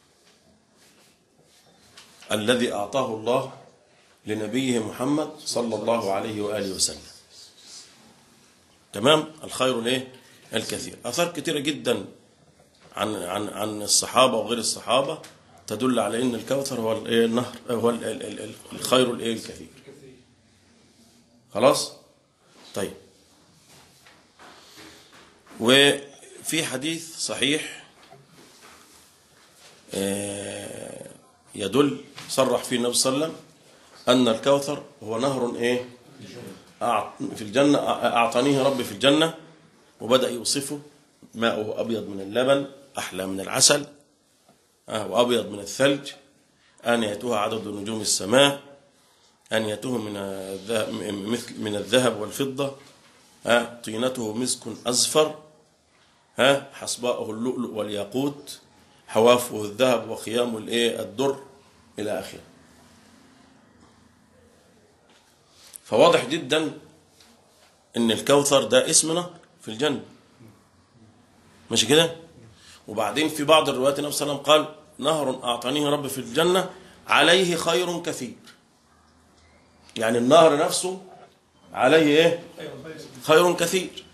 الذي أعطاه الله لنبيه محمد صلى الله عليه وآله وسلم. تمام؟ الخير الايه؟ الكثير. آثار كثيرة جدا عن عن عن الصحابة وغير الصحابة تدل على ان الكوثر هو الايه؟ النهر، هو الخير الايه؟ الكثير. خلاص؟ طيب، وفي حديث صحيح يدل صرح فيه النبي صلى الله عليه وسلم أن الكوثر هو نهر إيه؟ في الجنة، أعطانيه ربي في الجنة، وبدأ يوصفه: ماؤه أبيض من اللبن، أحلى من العسل، وأبيض من الثلج، آنيته عدد نجوم السماء، آنيته من الذهب مثل من الذهب والفضة، طينته مسك أزفر، حصباؤه اللؤلؤ والياقوت، حوافه الذهب وخيامه الايه؟ الدر، إلى آخره. فواضح جدا ان الكوثر ده اسمنا في الجنة، ماشي كده؟ وبعدين في بعض الروايات النبي صلى الله عليه وسلم قال: نهر أعطانيه ربي في الجنة عليه خير كثير. يعني النهر نفسه عليه ايه؟ خير كثير.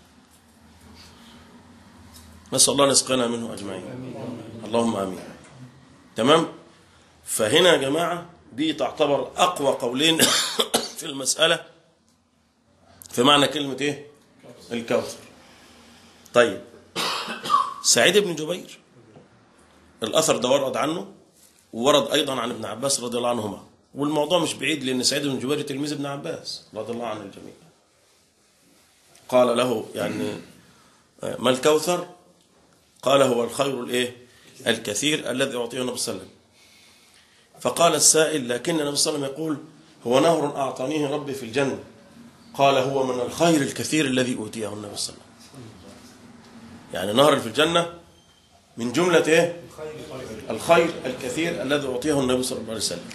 نسأل الله نسقنا منه أجمعين، اللهم آمين. تمام؟ فهنا يا جماعة دي تعتبر أقوى قولين في المسألة في معنى كلمة إيه؟ الكوثر. طيب، سعيد بن جبير الأثر ده ورد عنه، وورد أيضا عن ابن عباس رضي الله عنهما، والموضوع مش بعيد لأن سعيد بن جبير تلميذ ابن عباس رضي الله عن الجميع. قال له يعني: ما الكوثر؟ قال: هو الخير الايه؟ الكثير الذي أعطيه النبي صلى الله عليه وسلم. فقال السائل: لكن النبي صلى الله عليه وسلم يقول: هو نهر أعطانيه ربي في الجنة. قال: هو من الخير الكثير الذي أوتيه النبي صلى الله عليه وسلم. يعني نهر في الجنة من جملة ايه؟ الخير الكثير الذي أعطيه النبي صلى الله عليه وسلم.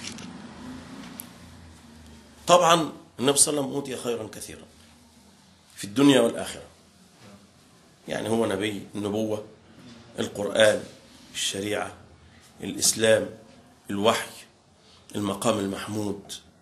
طبعا النبي صلى الله عليه وسلم أوتي خيرا كثيرا في الدنيا والآخرة. يعني هو نبي، النبوة، القرآن، الشريعة، الإسلام، الوحي، المقام المحمود،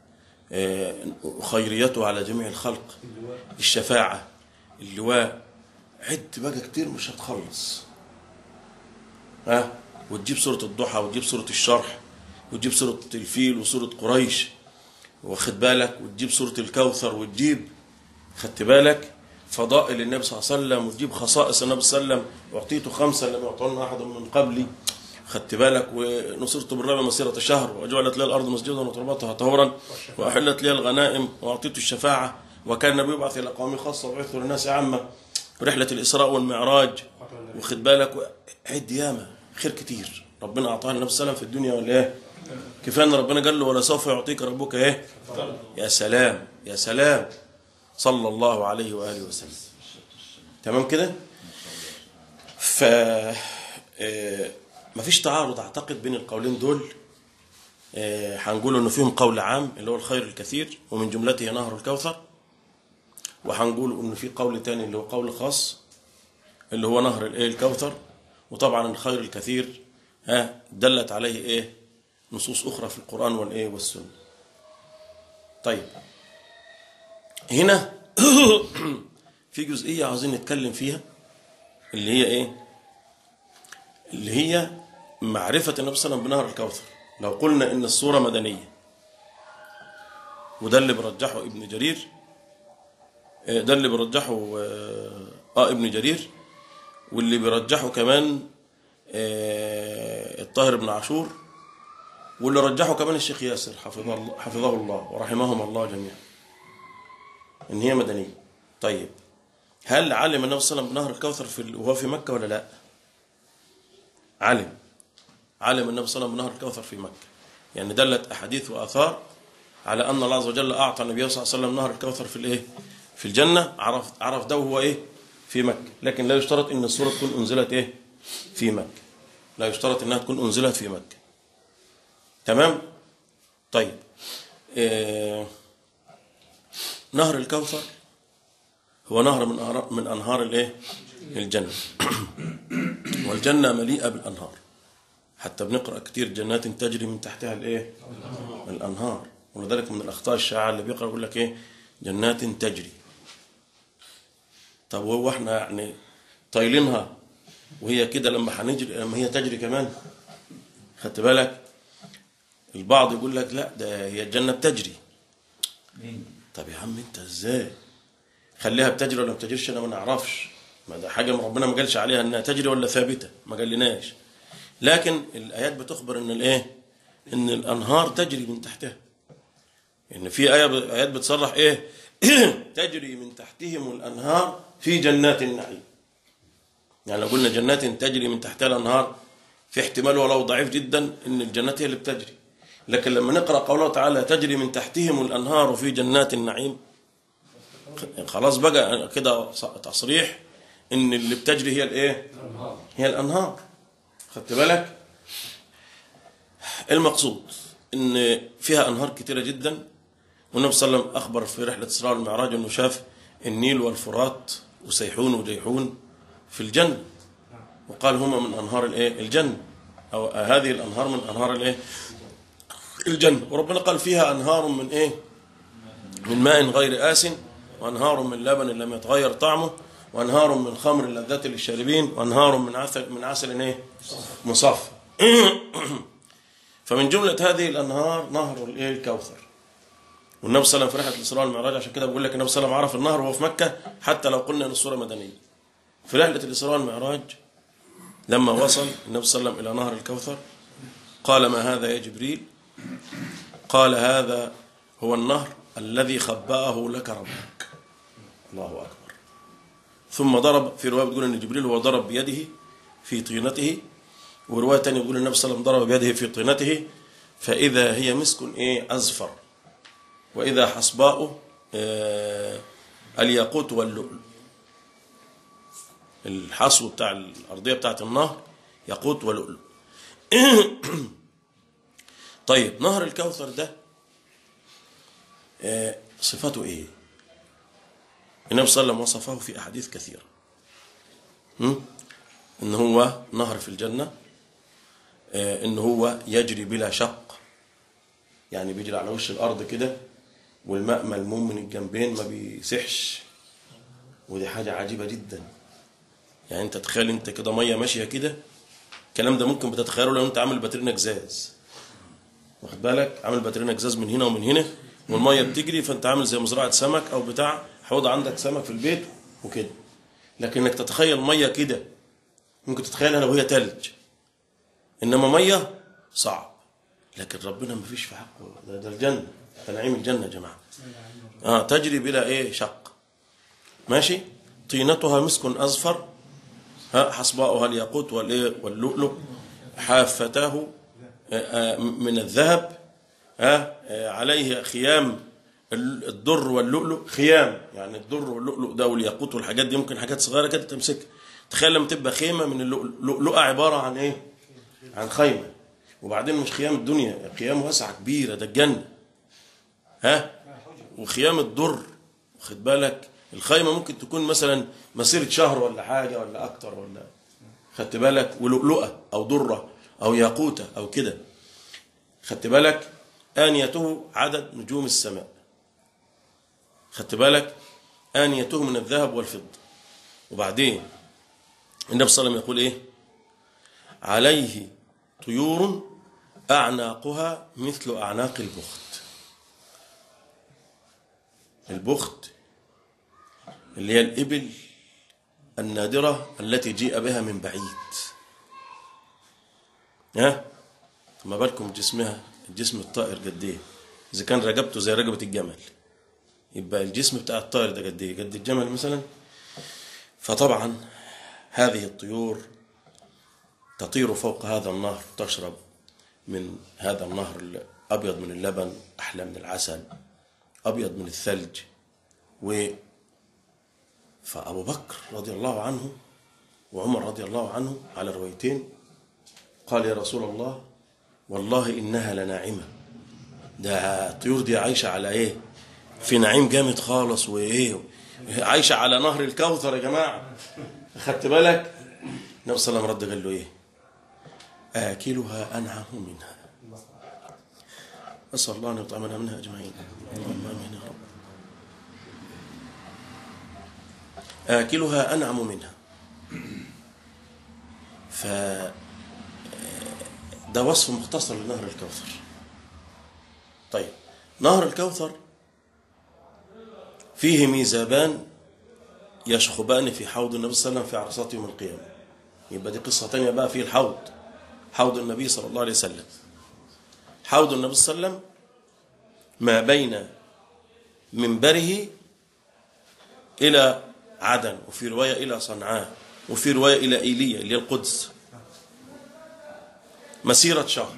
خيريته على جميع الخلق، الشفاعة، اللواء، عد بقى كتير مش هتخلص. ها وتجيب سورة الضحى وتجيب سورة الشرح وتجيب سورة الفيل وسورة قريش، واخد بالك، وتجيب سورة الكوثر، وتجيب خدت بالك فضائل النبي صلى الله عليه وسلم، وتجيب خصائص النبي صلى الله عليه وسلم، واعطيته خمسة لم يعطونا أحد من قبلي، خدت بالك، ونصرت بالربا مسيرة شهر، وجعلت لي الأرض مسجدا وتربتها طهورا، وأحلت لي الغنائم، وأعطيته الشفاعة، وكان النبي يبعث إلى قومه خاصة ويبعث للناس عامة، ورحلة الإسراء والمعراج، واخد بالك، عد ياما خير كتير ربنا أعطاه النبي صلى الله عليه وسلم في الدنيا ولا إيه؟ كفاية أن ربنا قال له ولا سوف يعطيك ربك إيه؟ يا سلام يا سلام صلى الله عليه وآله وسلم. تمام كده؟ ف مفيش تعارض أعتقد بين القولين دول. هنقول إنه فيهم قول عام اللي هو الخير الكثير ومن جملته نهر الكوثر، وهنقول إنه في قول تاني اللي هو قول خاص اللي هو نهر الإيه الكوثر. وطبعا الخير الكثير ها دلت عليه إيه نصوص أخرى في القرآن والإيه والسنة. طيب هنا في جزئية عاوزين نتكلم فيها اللي هي إيه؟ اللي هي معرفة النبي صلى الله عليه وسلم بنهر الكوثر. لو قلنا إن الصورة مدنية، وده اللي برجحه ابن جرير، ده اللي برجحه آه ابن جرير، واللي بيرجحه كمان آه الطاهر بن عاشور، واللي رجحه كمان الشيخ ياسر حفظه الله, حفظه الله ورحمهم الله جميعا، إن هي مدنية. طيب هل علم النبي صلى الله عليه وسلم بنهر الكوثر في وهو في مكة ولا لا؟ علم علم النبي صلى الله عليه وسلم بنهر الكوثر في مكة، يعني دلت أحاديث وآثار على أن الله عز وجل أعطى النبي صلى الله عليه وسلم نهر الكوثر في الإيه؟ في الجنة. عرف عرف ده وهو إيه؟ في مكة. لكن لا يشترط إن السورة تكون أنزلت إيه؟ في مكة. لا يشترط إنها تكون أنزلت في مكة. تمام؟ طيب إيه... نهر الكوثر هو نهر من أنهار من أنهار الإيه؟ الجنة. والجنة مليئة بالأنهار، حتى بنقرأ كتير جنات تجري من تحتها الإيه؟ الأنهار. ولذلك من الأخطاء الشائعة اللي بيقرأ يقول لك إيه؟ جنات تجري. طب هو إحنا يعني طايلينها وهي كده لما هنجري لما هي تجري كمان؟ خدت بالك؟ البعض يقول لك لا ده هي الجنة بتجري. طب يا عم أنت إزاي؟ خليها بتجري ولا ما بتجريش أنا ما نعرفش، ما ده حاجة ربنا ما قالش عليها إنها تجري ولا ثابتة، ما قالناش. لكن الآيات بتخبر إن الإيه؟ إن الأنهار تجري من تحتها. إن في آية آيات بتصرح إيه؟ تجري من تحتهم الأنهار في جنات النعيم. يعني لو قلنا جنات تجري من تحتها الأنهار في احتمال ولو ضعيف جدا إن الجنات هي اللي بتجري. لكن لما نقرأ قوله تعالى تجري من تحتهم الأنهار في جنات النعيم، خلاص بقى كده تصريح إن اللي بتجري هي الإيه؟ هي الأنهار. خدت بالك؟ المقصود إن فيها أنهار كتيرة جدا. والنبي صلى الله عليه وسلم أخبر في رحلة الإسراء والمعراج أنه شاف النيل والفرات وسيحون وجيحون في الجنة، وقال هما من أنهار الإيه؟ الجنة، أو هذه الأنهار من أنهار الإيه؟ الجنة. وربنا قال فيها أنهار من إيه؟ من ماء غير آسن، وأنهار من لبن لم يتغير طعمه، وأنهار من خمر لذات للشاربين، وأنهار من عسل من عسل إيه؟ مصفى. فمن جملة هذه الأنهار نهر الإيه؟ الكوثر. والنبي صلى الله عليه وسلم في رحلة الإسراء والمعراج، عشان كده بقول لك النبي صلى الله عليه وسلم عرف النهر وهو في مكة، حتى لو قلنا إن الصورة مدنية. في رحلة الإسراء والمعراج لما وصل النبي صلى الله عليه وسلم إلى نهر الكوثر قال ما هذا يا جبريل؟ قال هذا هو النهر الذي خبأه لك ربك. الله أكبر. ثم ضرب، في رواية بتقول أن جبريل هو ضرب بيده في طينته، ورواية تانية بتقول النبي صلى الله عليه وسلم ضرب بيده في طينته فإذا هي مسك إيه؟ أزفر، وإذا حصباء آه الياقوت واللؤلؤ. الحصو بتاع الأرضية بتاعت النهر ياقوت ولؤلؤ. طيب نهر الكوثر ده آه صفته إيه؟ النبي صلى الله عليه وسلم وصفه في أحاديث كثيرة، إن هو نهر في الجنة، إن هو يجري بلا شق، يعني بيجري على وش الأرض كده والماء ملموم من الجنبين ما بيسحش، ودي حاجة عجيبة جدا. يعني انت تخيل انت كده مية ماشية كده، الكلام ده ممكن بتتخيله لو انت عامل باترينا جزاز، واخد بالك، عامل باترينا جزاز من هنا ومن هنا والمية بتجري، فانت عامل زي مزرعة سمك او بتاع حوض عندك سمك في البيت وكده. لكن انك تتخيل مية كده ممكن تتخيلها لو هي تلج، انما مية صعب. لكن ربنا ما فيش في حقه، ده, ده الجنة، ده نعيم الجنة يا جماعة. اه تجري بلا ايه شق، ماشي. طينتها مسك أزفر، ها حصباؤها الياقوت والايه واللؤلؤ، حافتاه من الذهب، ها عليه خيام الدر واللؤلؤ. خيام يعني الدر واللؤلؤ ده والياقوت والحاجات دي ممكن حاجات صغيره كده تمسكها. تخيل لما تبقى خيمه من اللؤلؤ عباره عن ايه؟ عن خيمه. وبعدين مش خيام الدنيا، خيام واسعه كبيره، ده الجنه. ها وخيام الدر، واخد بالك، الخيمه ممكن تكون مثلا مسيره شهر ولا حاجه ولا اكتر، ولا خدت بالك، ولؤلؤه او دره او ياقوته او كده، خدت بالك. آنيته عدد نجوم السماء، خدت بالك، آنيته من الذهب والفضة. وبعدين النبي صلى الله عليه وسلم يقول ايه؟ عليه طيور أعناقها مثل أعناق البخت. البخت اللي هي الإبل النادرة التي جيء بها من بعيد. ها ما بالكم جسمها، الجسم الطائر قد ايه؟ اذا كان رقبته زي رقبه الجمل، يبقى الجسم بتاع الطائر ده قد ايه؟ قد الجمل مثلا. فطبعا هذه الطيور تطير فوق هذا النهر، تشرب من هذا النهر الابيض من اللبن، احلى من العسل، ابيض من الثلج. و فابو بكر رضي الله عنه وعمر رضي الله عنه على روايتين قال يا رسول الله والله إنها لناعمة. ده الطيور دي عايشة على إيه؟ في نعيم جامد خالص، وإيه عايشة على نهر الكوثر يا جماعة، خدت بالك. النبي صلى الله عليه وسلم رد قال له إيه؟ آكلها أنعم منها. أسأل الله أن يطعمنا منها أجمعين، اللهم آمين يا رب. آكلها أنعم منها. ف ده وصف مختصر لنهر الكوثر. طيب نهر الكوثر فيه ميزابان يشخبان في حوض النبي صلى الله عليه وسلم في عرصات يوم القيامة. يبقى دي قصة تانية بقى. في الحوض، حوض النبي صلى الله عليه وسلم. حوض النبي صلى الله عليه وسلم ما بين منبره إلى عدن، وفي رواية إلى صنعاء، وفي رواية إلى إيليا اللي هي القدس، مسيرة شهر.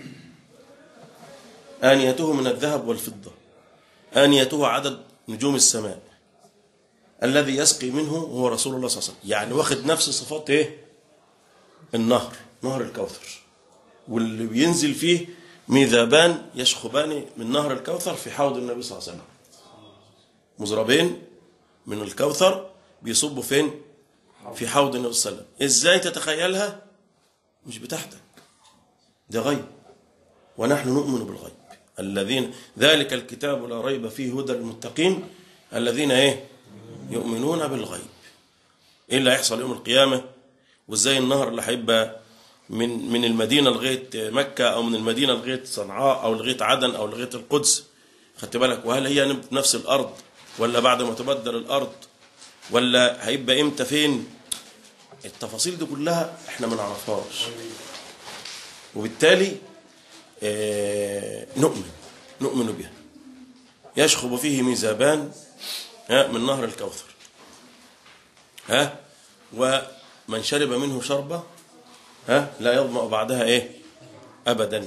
آنيته من الذهب والفضة، آنيته عدد نجوم السماء، الذي يسقي منه هو رسول الله صلى الله عليه وسلم. يعني واخد نفس صفات ايه؟ النهر، نهر الكوثر. واللي بينزل فيه ميذابان يشخبان من نهر الكوثر في حوض النبي صلى الله عليه وسلم. مزربين من الكوثر بيصبوا فين؟ في حوض النبي صلى الله عليه وسلم. ازاي تتخيلها؟ مش بتاعتك، ده غيب، ونحن نؤمن بالغيب. الذين ذلك الكتاب لا ريب فيه هدى للمتقين الذين ايه؟ يؤمنون بالغيب. ايه اللي هيحصل يوم القيامه؟ وازاي النهر اللي هيبقى من من المدينه لغايه مكه، او من المدينه لغايه صنعاء، او لغايه عدن، او لغايه القدس، خدت بالك؟ وهل هي نفس الارض ولا بعد ما تبدل الارض، ولا هيبقى امتى فين؟ التفاصيل دي كلها احنا ما نعرفهاش. وبالتالي آه نؤمن نؤمن بها. يشخب فيه ميزابان من نهر الكوثر، ها ومن شرب منه شربة ها لا يظمأ بعدها ايه ابدا.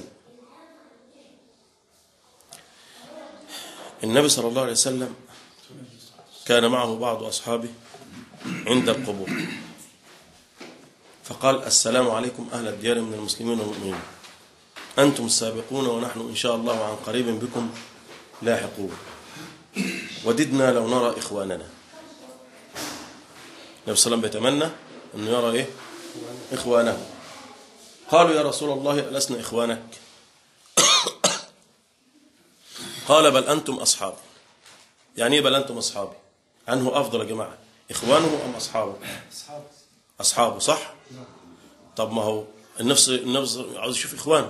النبي صلى الله عليه وسلم كان معه بعض اصحابه عند القبور، فقال السلام عليكم اهل الديار من المسلمين والمؤمنين، أنتم السابقون ونحن إن شاء الله عن قريب بكم لاحقون، وددنا لو نرى إخواننا. النبي صلى الله عليه وسلم بيتمنى أنه يرى إيه؟ إخوانه. قالوا يا رسول الله ألسنا إخوانك؟ قال بل أنتم أصحابي. يعني إيه بل أنتم أصحابي؟ عنه أفضل يا جماعة، إخوانه أم أصحابه؟ أصحابه صح؟ طب ما هو النفس النفس عاوز يشوف إخوانه،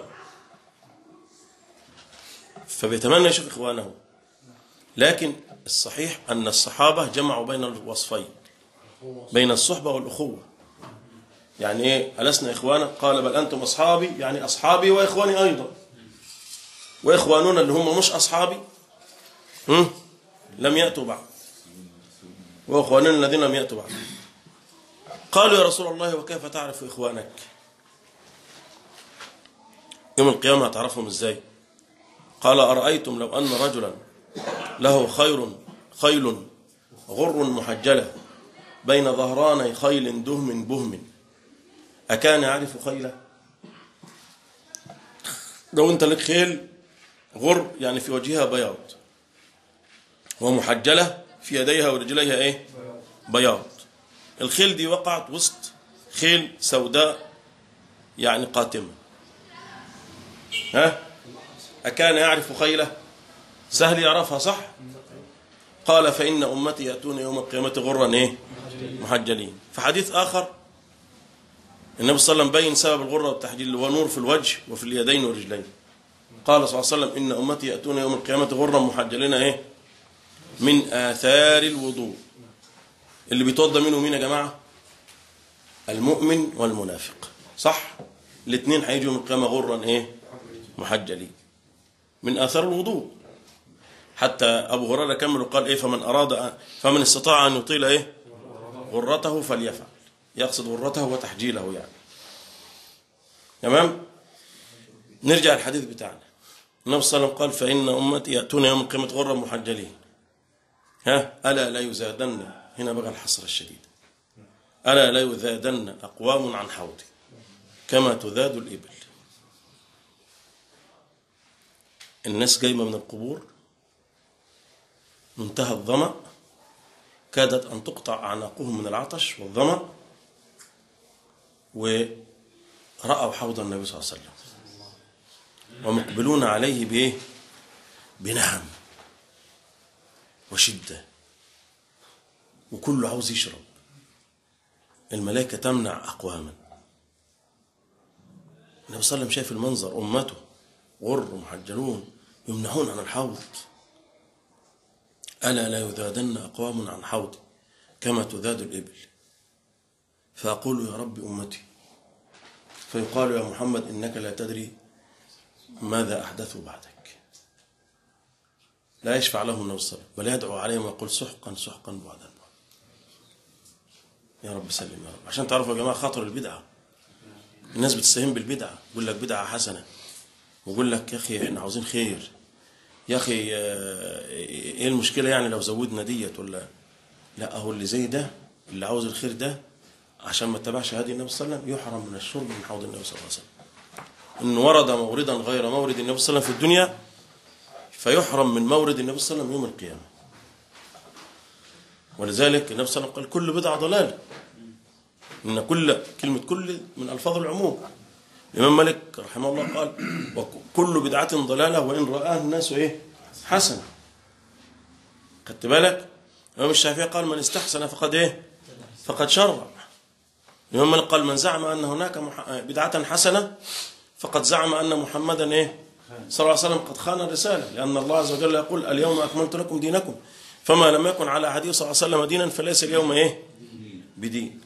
فبيتمنى يشوف إخوانه. لكن الصحيح أن الصحابة جمعوا بين الوصفين، بين الصحبة والأخوة. يعني إيه ألسنا إخوانا؟ قال بل أنتم أصحابي، يعني أصحابي وإخواني أيضا، وإخواننا اللي هم مش أصحابي هم؟ لم يأتوا بعد، وإخواننا الذين لم يأتوا بعد. قالوا يا رسول الله وكيف تعرف إخوانك؟ يوم القيامة هتعرفهم إزاي؟ قال أرأيتم لو أن رجلا له خير خيل غر محجلة بين ظهراني خيل دهم بهم أكان يعرف خيله؟ لو أنت لك خيل غر يعني في وجهها بياض، ومحجلة في يديها ورجليها إيه؟ بياض. الخيل دي وقعت وسط خيل سوداء يعني قاتمة، ها؟ أكان يعرف خيله؟ سهل يعرفها صح؟ قال فإن أمتي يأتون يوم القيامة غرا إيه؟ محجلين. في حديث آخر النبي صلى الله عليه وسلم بين سبب الغرة والتحجيل هو نور في الوجه وفي اليدين والرجلين. قال صلى الله عليه وسلم إن أمتي يأتون يوم القيامة غرا محجلين إيه؟ من آثار الوضوء. اللي بيتوضى منه مين يا جماعة؟ المؤمن والمنافق صح؟ الاثنين هيجوا يوم القيامة غرا إيه؟ محجلين من آثار الوضوء. حتى أبو هريرة كمل وقال إيه؟ فمن أراد فمن استطاع أن يطيل إيه؟ غرته فليفعل. يقصد غرته وتحجيله يعني. تمام؟ نرجع الحديث بتاعنا. النبي صلى الله عليه وسلم قال فإن أمتي يأتون يوم القيامة غرا محجلين. ها؟ ألا لا يزادن، هنا بقى الحصر الشديد، ألا لا يزادن أقوام عن حوضي كما تذاد الإبل. الناس جايمة من القبور منتهى الظمأ، كادت أن تقطع أعناقهم من العطش والظمأ، ورأوا حوض النبي صلى الله عليه وسلم ومقبلون عليه بإيه؟ بنهم وشدة، وكله عاوز يشرب. الملائكة تمنع أقواما. النبي صلى الله عليه وسلم شايف المنظر، أمته غر محجلون يمنعون عن الحوض. ألا لا يذادن أقوام عن حوض كما تذاد الإبل. فأقول يا رب أمتي، فيقال يا محمد إنك لا تدري ماذا أحدثوا بعدك. لا يشفع لهم النبي صلى الله عليه وسلم بل يدعو عليهم ويقول سحقا سحقا بعدا. يا رب سلم يا رب. عشان تعرفوا يا جماعة خطر البدعة. الناس بتستهين بالبدعة، يقول لك بدعة حسنة، ويقول لك يا أخي إحنا عاوزين خير، يا أخي إيه المشكلة يعني لو زودنا ديت ولا لا. أهو اللي زي ده اللي عاوز الخير ده عشان ما اتبعش هدي النبي صلى الله عليه وسلم يحرم من الشرب من حوض النبي صلى الله عليه وسلم. إن ورد موردا غير مورد النبي صلى الله عليه وسلم في الدنيا فيحرم من مورد النبي صلى الله عليه وسلم يوم القيامة. ولذلك النبي صلى الله عليه وسلم قال كل بدعة ضلالة. إن كل كلمة كل من ألفاظ العموم. الإمام مالك رحمه الله قال وكل بدعة ضلالة وإن رآه الناس إيه؟ حسنة. خدت بالك؟ الإمام الشافعي قال من استحسن فقد إيه؟ فقد شرع. الإمام مالك قال من زعم أن هناك بدعة حسنة فقد زعم أن محمدا إيه؟ صلى الله عليه وسلم قد خان الرسالة، لأن الله عز وجل يقول اليوم أكملت لكم دينكم فما لم يكن على عهده صلى الله عليه وسلم دينا فليس اليوم إيه؟ بدين.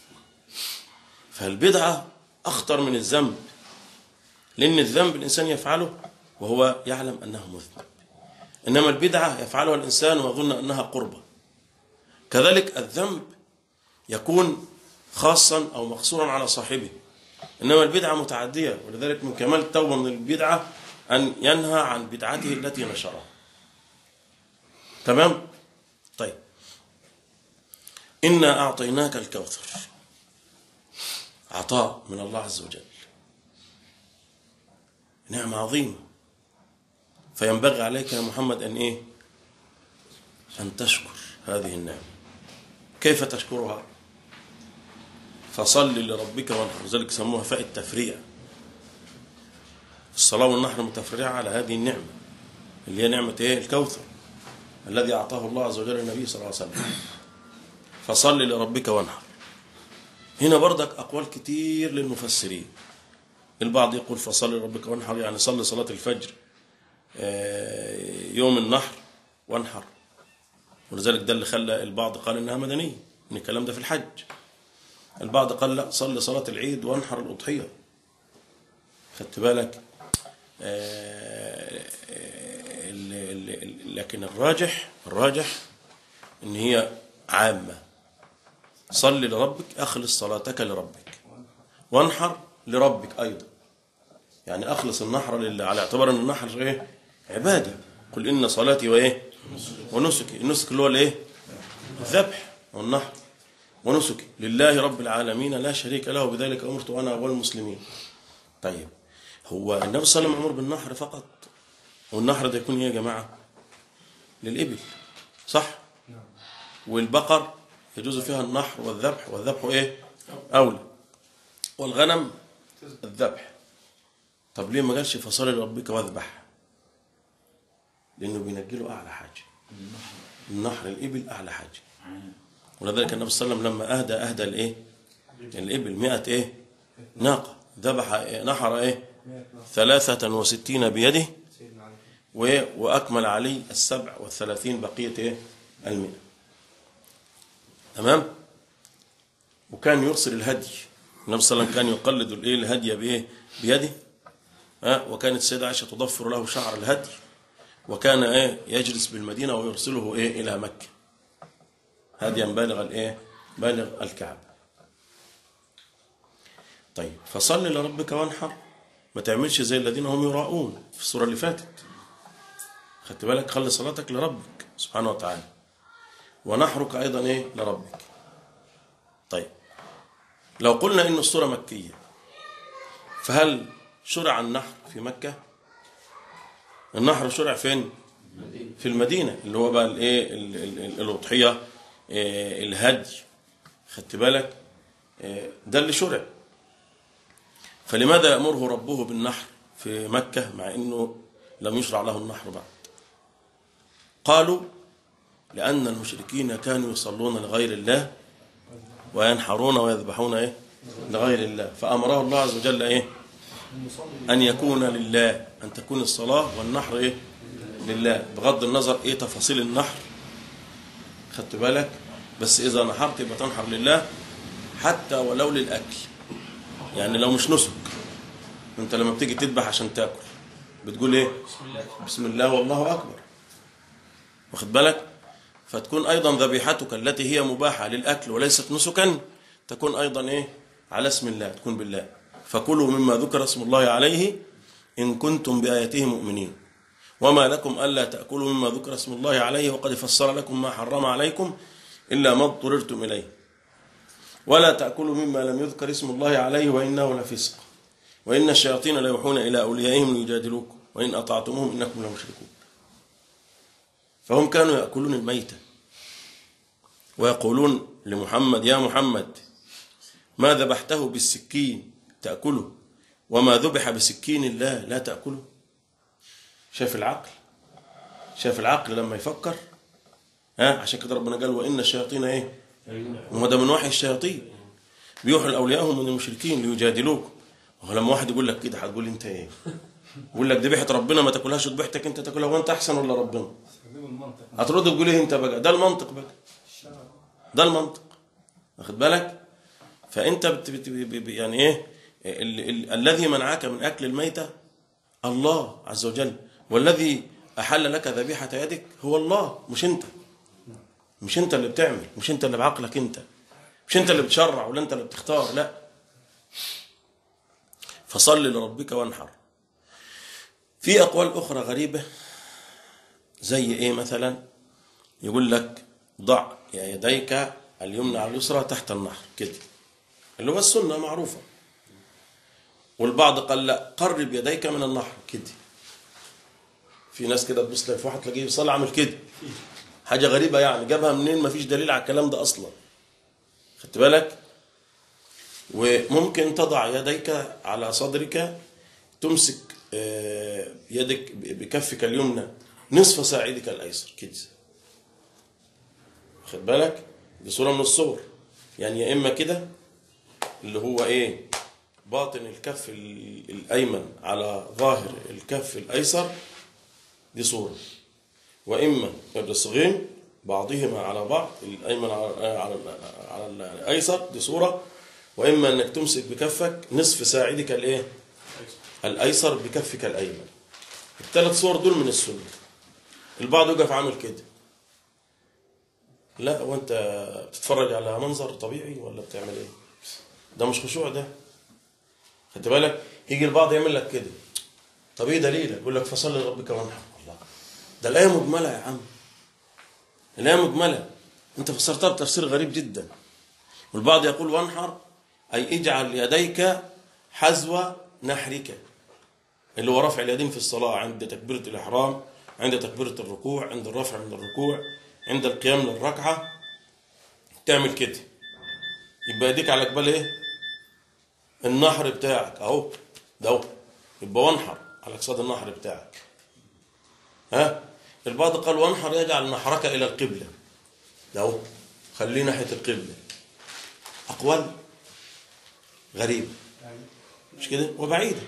فالبدعة أخطر من الذنب، لأن الذنب الإنسان يفعله وهو يعلم أنه مذنب، إنما البدعة يفعلها الإنسان ويظن أنها قربة. كذلك الذنب يكون خاصا أو مقصورا على صاحبه، إنما البدعة متعدية. ولذلك من كمال التوبة من البدعة أن ينهى عن بدعته التي نشرها. تمام؟ طيب، إنا أعطيناك الكوثر، عطاء من الله عز وجل، نعمة عظيمة، فينبغي عليك يا محمد أن إيه؟ أن تشكر هذه النعمة. كيف تشكرها؟ فصل لربك وانحر، ذلك سموها فاء التفريع، الصلاة والنحر متفرعة على هذه النعمة اللي هي نعمة إيه؟ الكوثر الذي أعطاه الله عز وجل النبي صلى الله عليه وسلم. فصل لربك وانحر. هنا برضك أقوال كتير للمفسرين. البعض يقول فصل لربك وانحر يعني صلي صلاة الفجر يوم النحر وانحر، ولذلك ده اللي خلى البعض قال إنها مدنية، إن الكلام ده في الحج. البعض قال لا، صلي صلاة العيد وانحر الأضحية. خدت بالك؟ لكن الراجح الراجح إن هي عامة. صل لربك، أخلص صلاتك لربك، وانحر لربك أيضا، يعني أخلص النحر لله، على اعتبار أن النحر إيه؟ عبادة. قل إن صلاتي وإيه؟ ونسكي. النسك اللي هو الإيه؟ الذبح والنحر. ونسكي لله رب العالمين لا شريك له بذلك أمرت أنا والمسلمين. طيب، هو النبي صلى الله عليه وسلم أمر بالنحر فقط، والنحر ده يكون إيه يا جماعة؟ للإبل، صح؟ والبقر يجوز فيها النحر والذبح، والذبح إيه؟ أولى. والغنم الذبح. طب ليه ما قالش فصل لربك واذبح؟ لأنه بينجله أعلى حاجة. النحر الإبل أعلى حاجة. ولذلك النبي صلى الله عليه وسلم لما أهدى أهدى الإيه؟ الإبل مئة إيه؟ ناقة. ذبح إيه؟ نحر إيه؟ ثلاثة وستين بيده، وأكمل عليه السبع والثلاثين بقية إيه؟ المئة. تمام؟ وكان يرسل الهدي. النبي صلى الله عليه وسلم كان يقلد الإيه؟ الهدي بإيه؟ بيده. ها؟ وكانت السيدة عائشة تضفر له شعر الهدي، وكان إيه؟ يجلس بالمدينة ويرسله إيه؟ إلى مكة هديا بالغ الإيه؟ بالغ الكعب. طيب، فصل لربك وانحر، ما تعملش زي الذين هم يراؤون في السورة اللي فاتت. خدت بالك؟ خلي صلاتك لربك سبحانه وتعالى، ونحرك أيضا إيه؟ لربك. طيب، لو قلنا إن السورة مكية، فهل شرع النحر في مكة؟ النحر شرع فين؟ في المدينة، اللي هو بقى الايه؟ الأضحية، الهدي. خدت بالك؟ ده اللي شرع. فلماذا يأمره ربه بالنحر في مكة مع إنه لم يشرع له النحر بعد؟ قالوا لأن المشركين كانوا يصلون لغير الله وينحرون ويذبحون إيه؟ لغير الله، فأمره الله عز وجل إيه؟ أن يكون لله، أن تكون الصلاة والنحر إيه؟ لله، بغض النظر إيه تفاصيل النحر. خدت بالك؟ بس إذا نحرت يبقى تنحر لله، حتى ولو للأكل. يعني لو مش نسك، أنت لما بتيجي تذبح عشان تأكل بتقول إيه؟ بسم الله والله أكبر. واخد بالك؟ فتكون أيضا ذبيحتك التي هي مباحة للأكل وليست نسكا تكون أيضا إيه؟ على اسم الله، تكون بالله. فكلوا مما ذكر اسم الله عليه إن كنتم بآياته مؤمنين، وما لكم ألا تأكلوا مما ذكر اسم الله عليه وقد فسر لكم ما حرم عليكم إلا ما اضطررتم إليه، ولا تأكلوا مما لم يذكر اسم الله عليه وإنه لفسق، وإن الشياطين ليوحون إلى أوليائهم ليجادلوكم وإن أطعتموهم إنكم لمشركون. فهم كانوا يأكلون الميتة ويقولون لمحمد يا محمد ما ذبحته بالسكين تأكله وما ذبح بسكين الله لا تأكله. شاف العقل، شاف العقل لما يفكر. ها، عشان كده ربنا قال وإن الشياطين إيه؟ وما ده من وحي الشياطين بيوحوا لأوليائهم من المشركين ليجادلوكم. ولما واحد يقول لك كده هتقول انت ايه؟ يقول لك ذبيحه ربنا ما تاكلهاش وذبيحتك انت تاكلها، وانت احسن ولا ربنا؟ هترد تقول ايه انت بقى؟ ده المنطق بقى، ده المنطق. واخد بالك؟ فانت بت بت بت يعني ايه ال ال الذي منعك من اكل الميته الله عز وجل، والذي احل لك ذبيحه يدك هو الله، مش انت. مش انت اللي بتعمل، مش انت اللي بعقلك انت، مش انت اللي بتشرع ولا انت اللي بتختار، لا. فصل لربك وانحر. في أقوال أخرى غريبة زي إيه مثلا؟ يقول لك ضع يديك اليمنى على اليسرى تحت النحر كده، اللي هو السنة معروفة. والبعض قال لا، قرب يديك من النحر كده. في ناس كده تبص لها في واحد تلاقيه يصلي عامل كده، حاجة غريبة يعني، جابها منين؟ ما فيش دليل على الكلام ده أصلا. خدت بالك؟ وممكن تضع يديك على صدرك، تمسك يدك بكفك اليمنى نصف ساعدك الأيسر كده. خد بالك، دي صورة من الصور. يعني يا إما كده اللي هو إيه باطن الكف الأيمن على ظاهر الكف الأيسر، دي صورة. وإما الرسغين بعضهما على بعض، الأيمن على على الأيسر، دي صورة. وإما أنك تمسك بكفك نصف ساعدك الإيه الأيسر بكفك الأيمن. الثلاث صور دول من السنة. البعض يقف عامل كده، لا وانت بتتفرج على منظر طبيعي ولا بتعمل ايه؟ ده مش خشوع ده. خدت بالك؟ يجي البعض يعمل لك كده، طب ايه دليلك؟ يقول لك فصل لربك وانحر. الله، ده الآية مجملة يا عم، الآية مجملة، انت فسرتها بتفسير غريب جدا. والبعض يقول وانحر أي اجعل يديك حذو نحرك، اللي هو رفع اليدين في الصلاة عند تكبيرة الإحرام، عند تكبيرة الركوع، عند الرفع من الركوع، عند القيام للركعة، تعمل كده. يبقى يديك على قبال ايه؟ النحر بتاعك اهو، ده اهو، يبقى وانحر على قصاد النحر بتاعك. ها؟ البعض قال وانحر يجعل نحرك إلى القبلة، ده اهو، خليه ناحية القبلة. أقوال غريبة مش كده وبعيدة،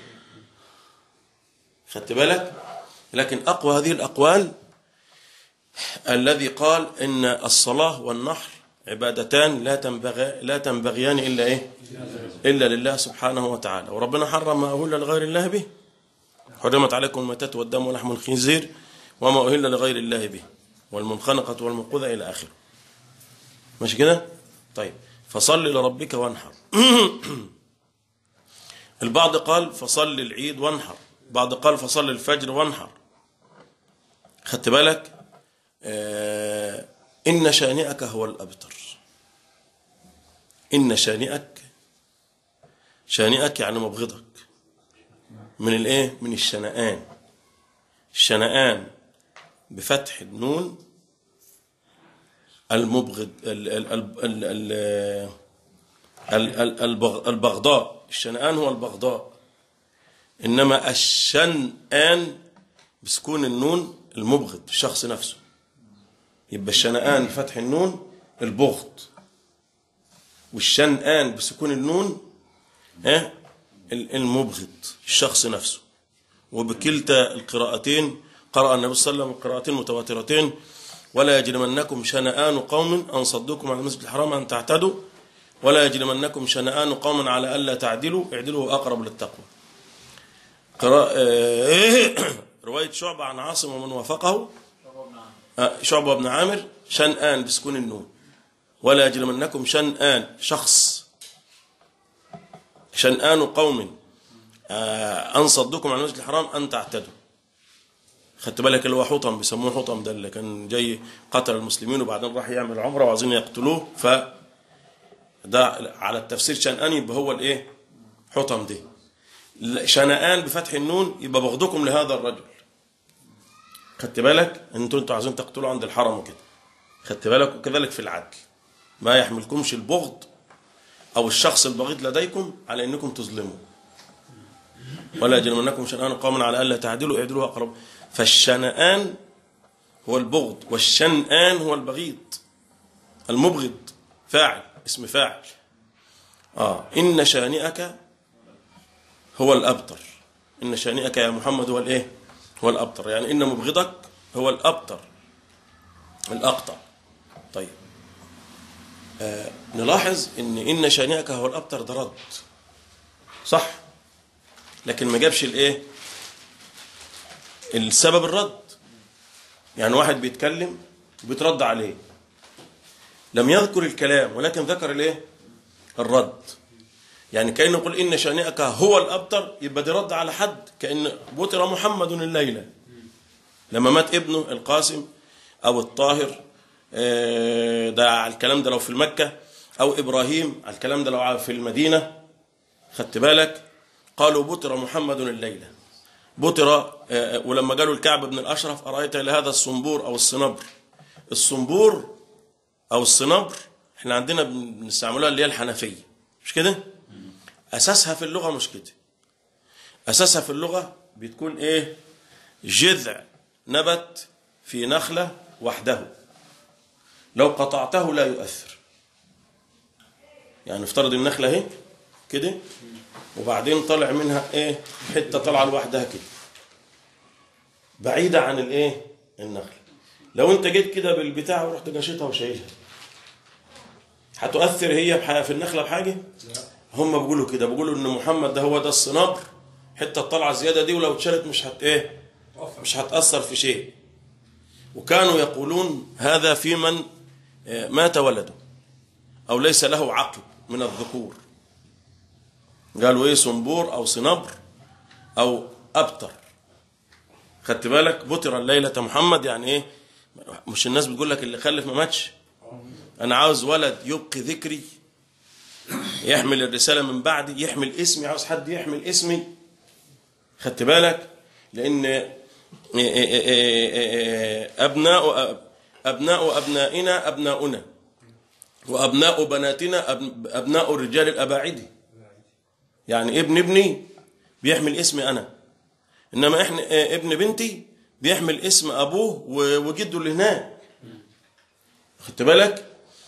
خدت بالك؟ لكن أقوى هذه الأقوال الذي قال إن الصلاة والنحر عبادتان لا تنبغي لا تنبغيان إلا إيه؟ إلا لله سبحانه وتعالى. وربنا حرم ما أهل لغير الله به، حرمت عليكم الميتة والدم ولحم الخنزير وما أهل لغير الله به والمنخنقة والموقوذة إلى آخره. مش كده؟ طيب، فصل لربك وانحر. البعض قال فصل العيد وانحر، بعض قال فصل الفجر وانحر. خدت بالك؟ آه إن شانئك هو الأبتر. إن شانئك، شانئك يعني مبغضك، من الإيه؟ من الشنآن. الشنآن بفتح النون، المبغض البغضاء. الشنآن هو البغضاء، إنما الشنآن بسكون النون المبغض الشخص نفسه. يبقى الشنآن بفتح النون البغض، والشنآن بسكون النون اه المبغض الشخص نفسه. وبكلتا القراءتين قرأ النبي صلى الله عليه وسلم قراءتين متواترتين: ولا يجرمنكم شنآن قوم أن صدوكم عن المسجد الحرام أن تعتدوا ولا يجرمنكم شنآن قوم على ألا تعدلوا اعدلوا أقرب للتقوى. قراءة رواية شعبة عن عاصم ومن وافقه، شعبة بن عامر، شنآن بسكون النون، ولا يجرمنكم شنآن شخص، شنآن قوم أن صدوكم عن المسجد الحرام أن تعتدوا. خدت بالك؟ اللي هو حطم، بيسموه حطم، ده اللي كان جاي قتل المسلمين وبعدين راح يعمل عمره وعايزين يقتلوه، ف ده على التفسير شنآن يبقى هو الايه؟ حطم. دي شنآن بفتح النون يبقى بغضكم لهذا الرجل. خدت بالك؟ انتوا انتوا عايزين تقتلوا عند الحرم وكده. خدت بالك؟ وكذلك في العدل، ما يحملكمش البغض او الشخص البغيض لديكم على انكم تظلموا. ولا يجرمنكم شنآن قوم على الا تعدلوا اعدلوا اقرب. فالشنآن هو البغض، والشنآن هو البغيض المبغض، فاعل، اسم فاعل. اه ان شانئك هو الابتر. ان شانئك يا محمد هو الايه؟ هو الابتر، يعني ان مبغضك هو الابتر الاقطع. طيب، آه نلاحظ ان ان شانئك هو الابتر ده رد صح، لكن ما جابش الايه؟ السبب الرد. يعني واحد بيتكلم وبيترد عليه، لم يذكر الكلام ولكن ذكر الايه؟ الرد. يعني كأنه يقول إن شانئك هو الأبتر، يبقى دي رد على حد، كأن بتر محمد الليلة لما مات ابنه القاسم أو الطاهر، ده على الكلام ده لو في المكة، أو إبراهيم على الكلام ده لو في المدينة. خدت بالك؟ قالوا بتر محمد الليلة، بتر. ولما قالوا الكعب بن الأشرف أرأيت لهذا الصنبور أو الصنبر، الصنبور أو الصنبر احنا عندنا بنستعملها اللي هي الحنفية، مش كده؟ أساسها في اللغة مش كده، أساسها في اللغة بتكون ايه؟ جذع نبت في نخلة وحده، لو قطعته لا يؤثر. يعني افترض النخلة اهي كده، وبعدين طلع منها ايه؟ حتة طالعة لوحدها كده بعيدة عن الايه؟ النخلة. لو انت جيت كده بالبتاع ورحت جاشتها وشايلها، هتؤثر هي في النخلة بحاجة؟ هم بيقولوا كده، بيقولوا ان محمد ده هو ده الصنابر، حتة طالعة زيادة دي ولو اتشالت مش هت ايه؟ مش هتأثر في شيء. وكانوا يقولون هذا في من مات ولده أو ليس له عقل من الذكور، قالوا ايه؟ صنبور أو صنبر أو أبتر. خدت بالك؟ بتر الليلة محمد، يعني ايه؟ مش الناس بتقول لك اللي خلف ما ماتش؟ أنا عاوز ولد يبقي ذكري، يحمل الرسالة من بعدي، يحمل اسمي، عاوز حد يحمل اسمي. خدت بالك؟ لأن أبناء أبناء أبنائنا أبناؤنا، وأبناء بناتنا أبناء الرجال الأباعدي. يعني ابن ابني بيحمل اسمي أنا، إنما إحنا ابن بنتي بيحمل اسم أبوه وجده اللي هناك. خدت بالك؟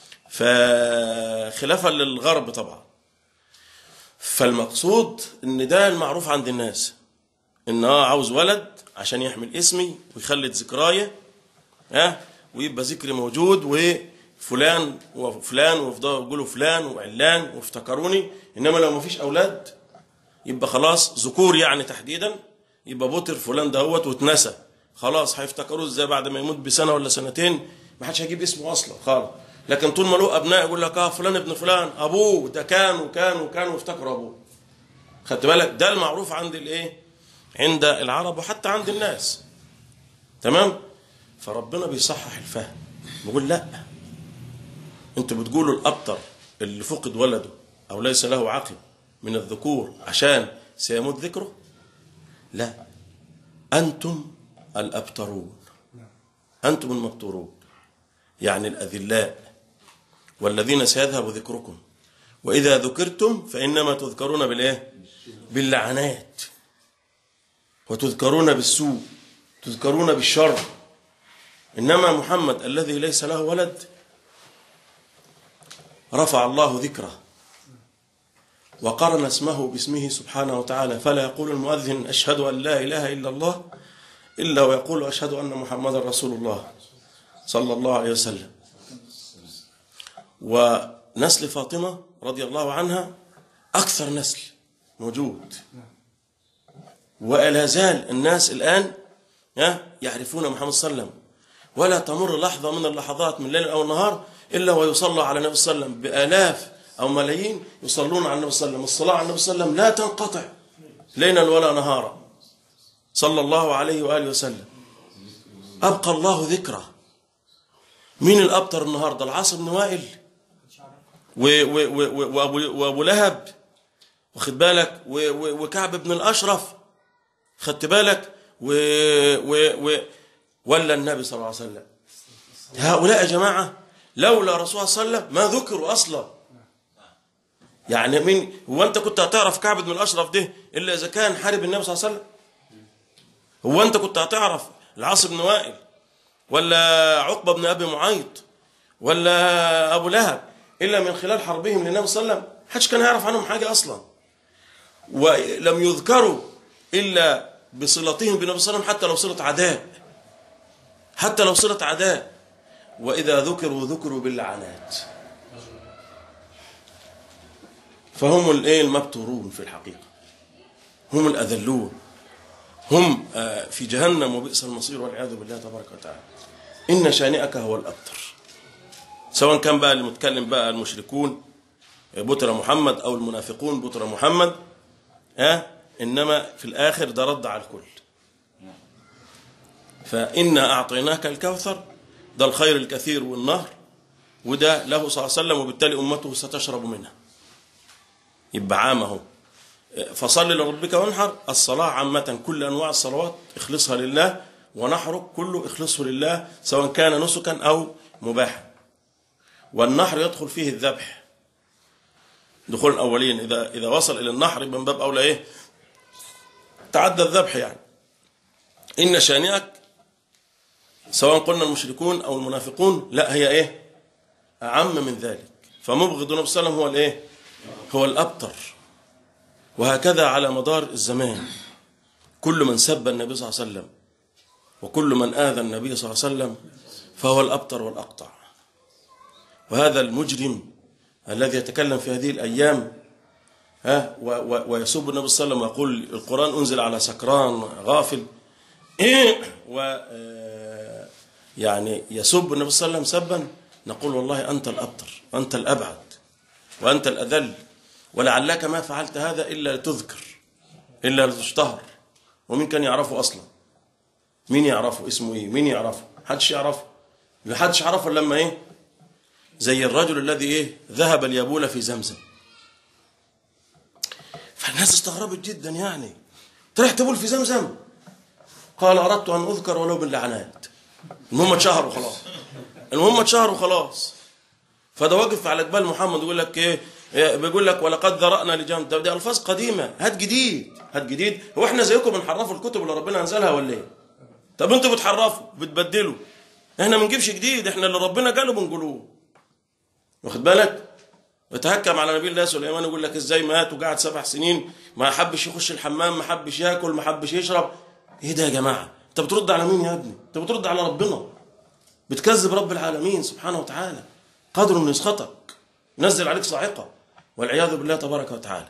فخلافا للغرب طبعا. فالمقصود إن ده المعروف عند الناس، إن اه عاوز ولد عشان يحمل اسمي ويخلد ذكراية، ها، ويبقى ذكري موجود، وفلان وفلان ويفضلوا يقولوا فلان وعلان وافتكروني. إنما لو ما فيش أولاد يبقى خلاص، ذكور يعني تحديدا، يبقى بطر فلان دهوت واتنسى خلاص. هيفتكروه ازاي بعد ما يموت بسنة ولا سنتين؟ ما حدش هيجيب اسمه أصلا خالص. لكن طول ما له أبناء يقول لك اه فلان ابن فلان أبوه ده كان وكان وكان وافتكروا أبوه. خدت بالك؟ ده المعروف عند الايه؟ عند العرب وحتى عند الناس. تمام؟ فربنا بيصحح الفهم، بيقول لا، انتوا بتقولوا الأبتر اللي فقد ولده أو ليس له عقل من الذكور عشان سيموت ذكره؟ لا، أنتم الأبترون، أنتم المبتورون، يعني الأذلاء والذين سيذهب ذكركم، وإذا ذكرتم فإنما تذكرون بالإيه؟ باللعنات، وتذكرون بالسوء، تذكرون بالشر. إنما محمد الذي ليس له ولد رفع الله ذكره وقرن اسمه باسمه سبحانه وتعالى. فلا يقول المؤذن أشهد أن لا إله إلا الله إلا ويقول أشهد أن محمد رسول الله صلى الله عليه وسلم. ونسل فاطمة رضي الله عنها أكثر نسل موجود، ولا زال الناس الآن يعرفون محمد صلى الله عليه وسلم، ولا تمر لحظة من اللحظات من ليل أو نهار إلا ويصلى على النبي صلى الله عليه وسلم بآلاف أو ملايين يصلون على النبي صلى الله عليه وسلم. الصلاة على النبي صلى الله عليه وسلم لا تنقطع ليلا ولا نهارا صلى الله عليه وآله وسلم. أبقى الله ذكره. مين الأبتر النهاردة؟ العاص بن وائل وأبو لهب، واخد بالك، وكعب بن الأشرف، خدت بالك، و و ولا النبي صلى الله عليه وسلم. هؤلاء يا جماعة لولا رسول الله صلى الله عليه وسلم ما ذكروا أصلا. يعني مين هو؟ أنت كنت هتعرف كعب بن الأشرف ده إلا إذا كان حارب النبي صلى الله عليه وسلم؟ هو أنت كنت هتعرف العاص بن وائل ولا عقبة بن أبي معيط ولا أبو لهب إلا من خلال حربهم للنبي صلى الله عليه وسلم؟ حدش كان يعرف عنهم حاجة أصلا، ولم يذكروا إلا بصلتهم بالنبي صلى الله عليه وسلم، حتى لو صلة عداء، حتى لو صلة عداء. وإذا ذكروا ذكروا باللعنات. فهم الايه؟ المبتورون في الحقيقة، هم الأذلون، هم في جهنم وبئس المصير والعياذ بالله تبارك وتعالى. إن شانئك هو الأبتر. سواء كان بقى المتكلم بقى المشركون بطر محمد أو المنافقون بطر محمد، ها، إنما في الآخر ده رد على الكل. فإنا أعطيناك الكوثر، ده الخير الكثير والنهر، وده له صلى الله عليه وسلم، وبالتالي أمته ستشرب منها. يبقى عامه. فصل لربك وانحر، الصلاة عامة كل أنواع الصلوات اخلصها لله، ونحرك كله اخلصه لله سواء كان نسكا أو مباحا. والنحر يدخل فيه الذبح دخول الأولين. إذا إذا وصل إلى النحر من باب أولى إيه؟ تعدى الذبح يعني. إن شانئك، سواء قلنا المشركون أو المنافقون، لا هي إيه أعم من ذلك. فمبغض النبي صلى الله عليه وسلم هو الإيه هو الأبتر. وهكذا على مدار الزمان كل من سب النبي صلى الله عليه وسلم وكل من آذى النبي صلى الله عليه وسلم فهو الأبتر والأقطع. وهذا المجرم الذي يتكلم في هذه الأيام ها ويسب النبي صلى الله عليه وسلم ويقول القرآن أنزل على سكران غافل و يعني يسب النبي صلى الله عليه وسلم سبا، نقول والله أنت الأبتر وأنت الأبعد وأنت الأذل، ولعلك ما فعلت هذا إلا لتذكر إلا لتشتهر. ومين كان يعرفه أصلا؟ مين يعرفه؟ اسمه إيه؟ مين يعرفه؟ محدش يعرفه. محدش يعرفه لما إيه زي الرجل الذي إيه ذهب ليبول في زمزم. فالناس استغربت جدا، يعني تروح تبول في زمزم؟ قال أردت أن أذكر ولو باللعنات. المهم اتشهر وخلاص، المهم اتشهر وخلاص. فده واقف على جبال محمد يقول لك ايه، بيقول لك ولقد ذرأنا لجهنم. طب دي الفاظ قديمه، هات جديد هات جديد. هو احنا زيكم بنحرفوا الكتب اللي ربنا انزلها ولا ايه؟ طب انتوا بتحرفوا بتبدلوا، احنا ما بنجيبش جديد، احنا اللي ربنا قاله بنقولوه. واخد بالك؟ بتهكم على نبي الله سليمان يقول لك ازاي مات وقعد سبع سنين ما حبش يخش الحمام، ما حبش ياكل، ما حبش يشرب. ايه ده يا جماعه؟ انت بترد على مين يا ابني؟ انت بترد على ربنا، بتكذب رب العالمين سبحانه وتعالى، قادر انه يسخطك ينزل عليك صاعقه والعياذ بالله تبارك وتعالى.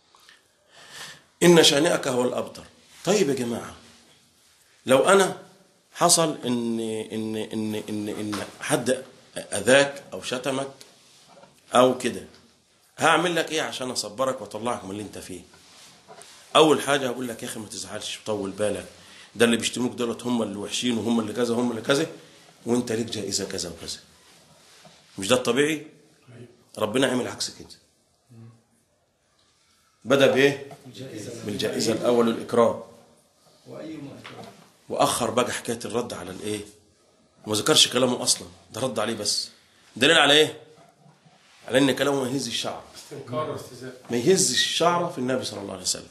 ان شانئك هو الابتر. طيب يا جماعه، لو انا حصل ان ان ان ان ان حد اذاك او شتمك او كده، هعمل لك ايه عشان اصبرك واطلعك من اللي انت فيه؟ اول حاجه هقول لك يا اخي ما تزعلش وطول بالك، ده اللي بيشتموك دولت هم اللي وحشين وهم اللي كذا وهم اللي كذا، وانت ليك جائزه كذا وكذا. مش ده الطبيعي؟ ربنا عمل عكس كده، بدا بايه؟ بالجائزه الاول والاكرام، واخر بقى حكايه الرد على الايه، وما ذكرش كلامه اصلا، ده رد عليه بس. دليل على ايه؟ على ان كلامه ما يهز الشعر، ما يهز الشعر في النبي صلى الله عليه وسلم.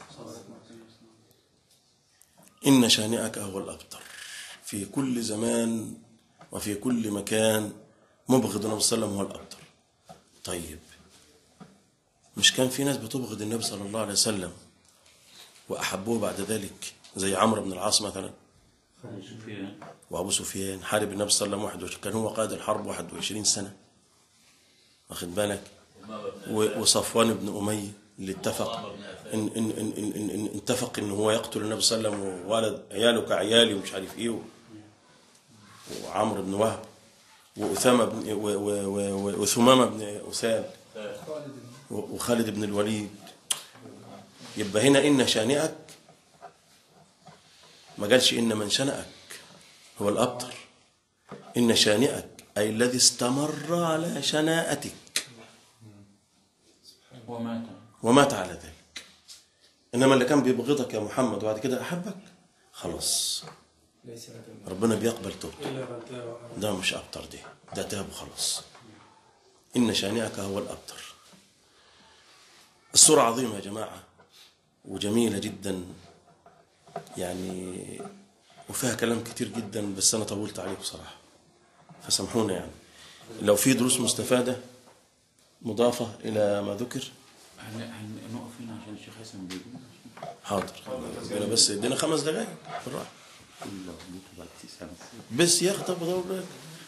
إن شانئك هو الأبتر. في كل زمان وفي كل مكان مبغض النبي صلى الله عليه وسلم هو الأبتر. طيب مش كان في ناس بتبغض النبي صلى الله عليه وسلم وأحبوه بعد ذلك، زي عمرو بن العاص مثلا وأبو سفيان؟ حارب النبي صلى الله عليه وسلم، كان هو قائد الحرب واحد وعشرين سنة، واخد بالك؟ وصفوان بن أمية اللي اتفق إن إن إن إن إن إن اتفق إن هو يقتل النبي صلى الله عليه وسلم وولد عياله كعيالي ومش عارف إيه، وعمرو بن وهب وأسامة بن وثمامة بن أسال وخالد بن الوليد. يبقى هنا إن شانئك، ما قالش إن من شنأك هو الأبتر. إن شانئك أي الذي استمر على شناءتك ومات ومات على ذلك. إنما اللي كان بيبغضك يا محمد وبعد كده أحبك، خلاص ربنا بيقبل توبته، ده مش أبتر، ده ده تاب وخلاص. إن شانئك هو الأبتر. السورة عظيمة يا جماعة وجميلة جدا يعني، وفيها كلام كتير جدا، بس أنا طولت عليكم بصراحة فسامحونا. يعني لو في دروس مستفادة مضافة إلى ما ذكر هنقف هنا عشان الشيخ حسن بيقول. حاضر، أنا بس ادينا خمس دقايق في الراحة بس يا أخي. طب دور بالك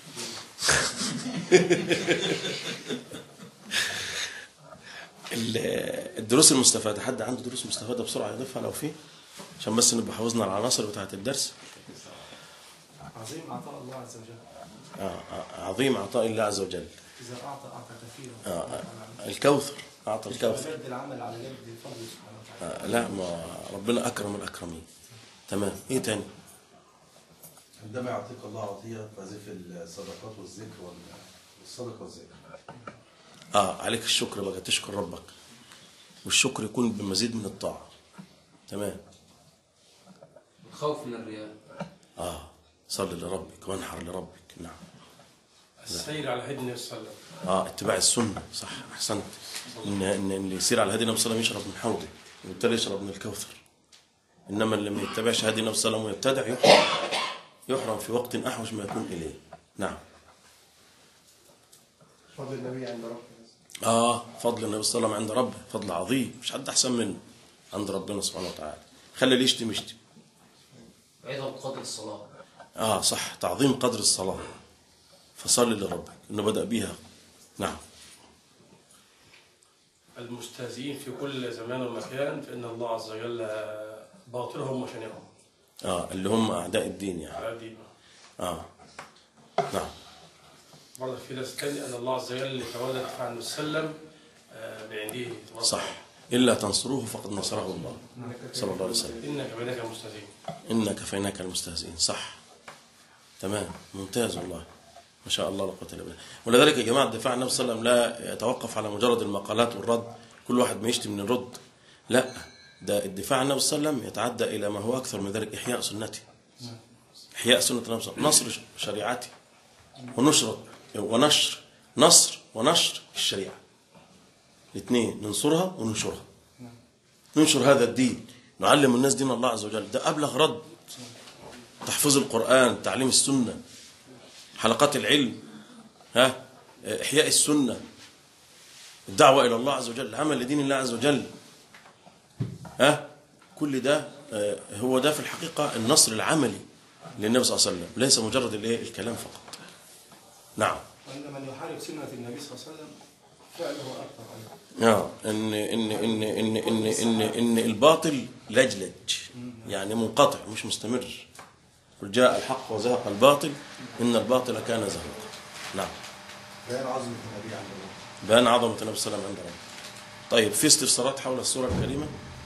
الدروس المستفادة، حد عنده دروس مستفادة بسرعة يضيفها لو فيه، عشان بس نبقى حفظنا العناصر بتاعة الدرس. عظيم عطاء الله عز وجل. آه عظيم عطاء الله عز وجل. إذا أعطى أعطى كثيرا. آه الكوثر، أعطى الكوثر. يرد العمل على يد الفضل سبحانه وتعالى. آه لا، ما ربنا أكرم الأكرمين. تمام. إيه تاني؟ عندما يعطيك الله عطية فزي في الصدقات والذكر والصدقة والذكر. آه عليك الشكر بقى، تشكر ربك، والشكر يكون بمزيد من الطاعة. تمام. الخوف من الرياء. آه صل لربك وانحر لربك. نعم. السير على هدي النبي صلى الله عليه وسلم. اه اتباع السنة، صح، أحسنت. إن إن اللي يسير على هدي النبي صلى الله عليه وسلم يشرب من حوضه، وبالتالي يشرب من الكوثر. إنما اللي ما يتبعش هدي النبي صلى الله عليه وسلم ويبتدع يحرم يحرم في وقت أحوج ما يكون إليه. نعم. فضل النبي عند ربه. آه فضل النبي صلى الله عليه وسلم عند ربه فضل عظيم، مش حد أحسن منه عند ربنا سبحانه وتعالى. خلي اللي يشتم يشتم. عظم قدر الصلاة. آه صح، تعظيم قدر الصلاة، فصل لربك إنه بدأ بيها. نعم. المستهزئين في كل زمان ومكان فإن الله عز وجل باطلهم وشنعهم. آه اللي هم أعداء الدين يعني. على دين. آه نعم. برضه في ناس تاني أن الله عز وجل تولى الدفاع عن وسلم بعنده. صح. إلا تنصروه فقد نصره الله صلى الله عليه وسلم. إنك كفيناك المستهزئين. إنك كفيناك المستهزئين. صح. تمام، ممتاز والله، ما شاء الله لا قوة إلا بالله. ولذلك يا جماعة الدفاع عن النبي صلى الله عليه وسلم لا يتوقف على مجرد المقالات والرد، كل واحد ما يشتم من الرد، لا، ده الدفاع عن النبي صلى الله عليه وسلم يتعدى إلى ما هو أكثر من ذلك، إحياء سنته، إحياء سنة النبي صلى الله عليه وسلم، نصر شريعته ونشر ونشر نصر ونشر الشريعة، الاثنين ننصرها وننشرها، ننشر هذا الدين، نعلم الناس دين الله عز وجل، ده أبلغ رد. تحفيظ القرآن، تعليم السنة، حلقات العلم، ها، إحياء السنة، الدعوة إلى الله عز وجل، العمل لدين الله عز وجل، ها، كل ده هو ده في الحقيقة النصر العملي للنبي صلى الله عليه وسلم، ليس مجرد الايه الكلام فقط. نعم. وإن من يحارب سنة النبي صلى الله عليه وسلم فعله أكثر أيضا. اه ان ان ان ان ان ان ان الباطل لجلج، يعني منقطع مش مستمر. قل جاء الحق وزهق الباطل ان الباطل كان زهوقا. نعم. بيان عظمة النبي عند الله. بيان عظمة النبي صلى الله عليه وسلم عند ربه. طيب في استفسارات حول السورة الكريمة؟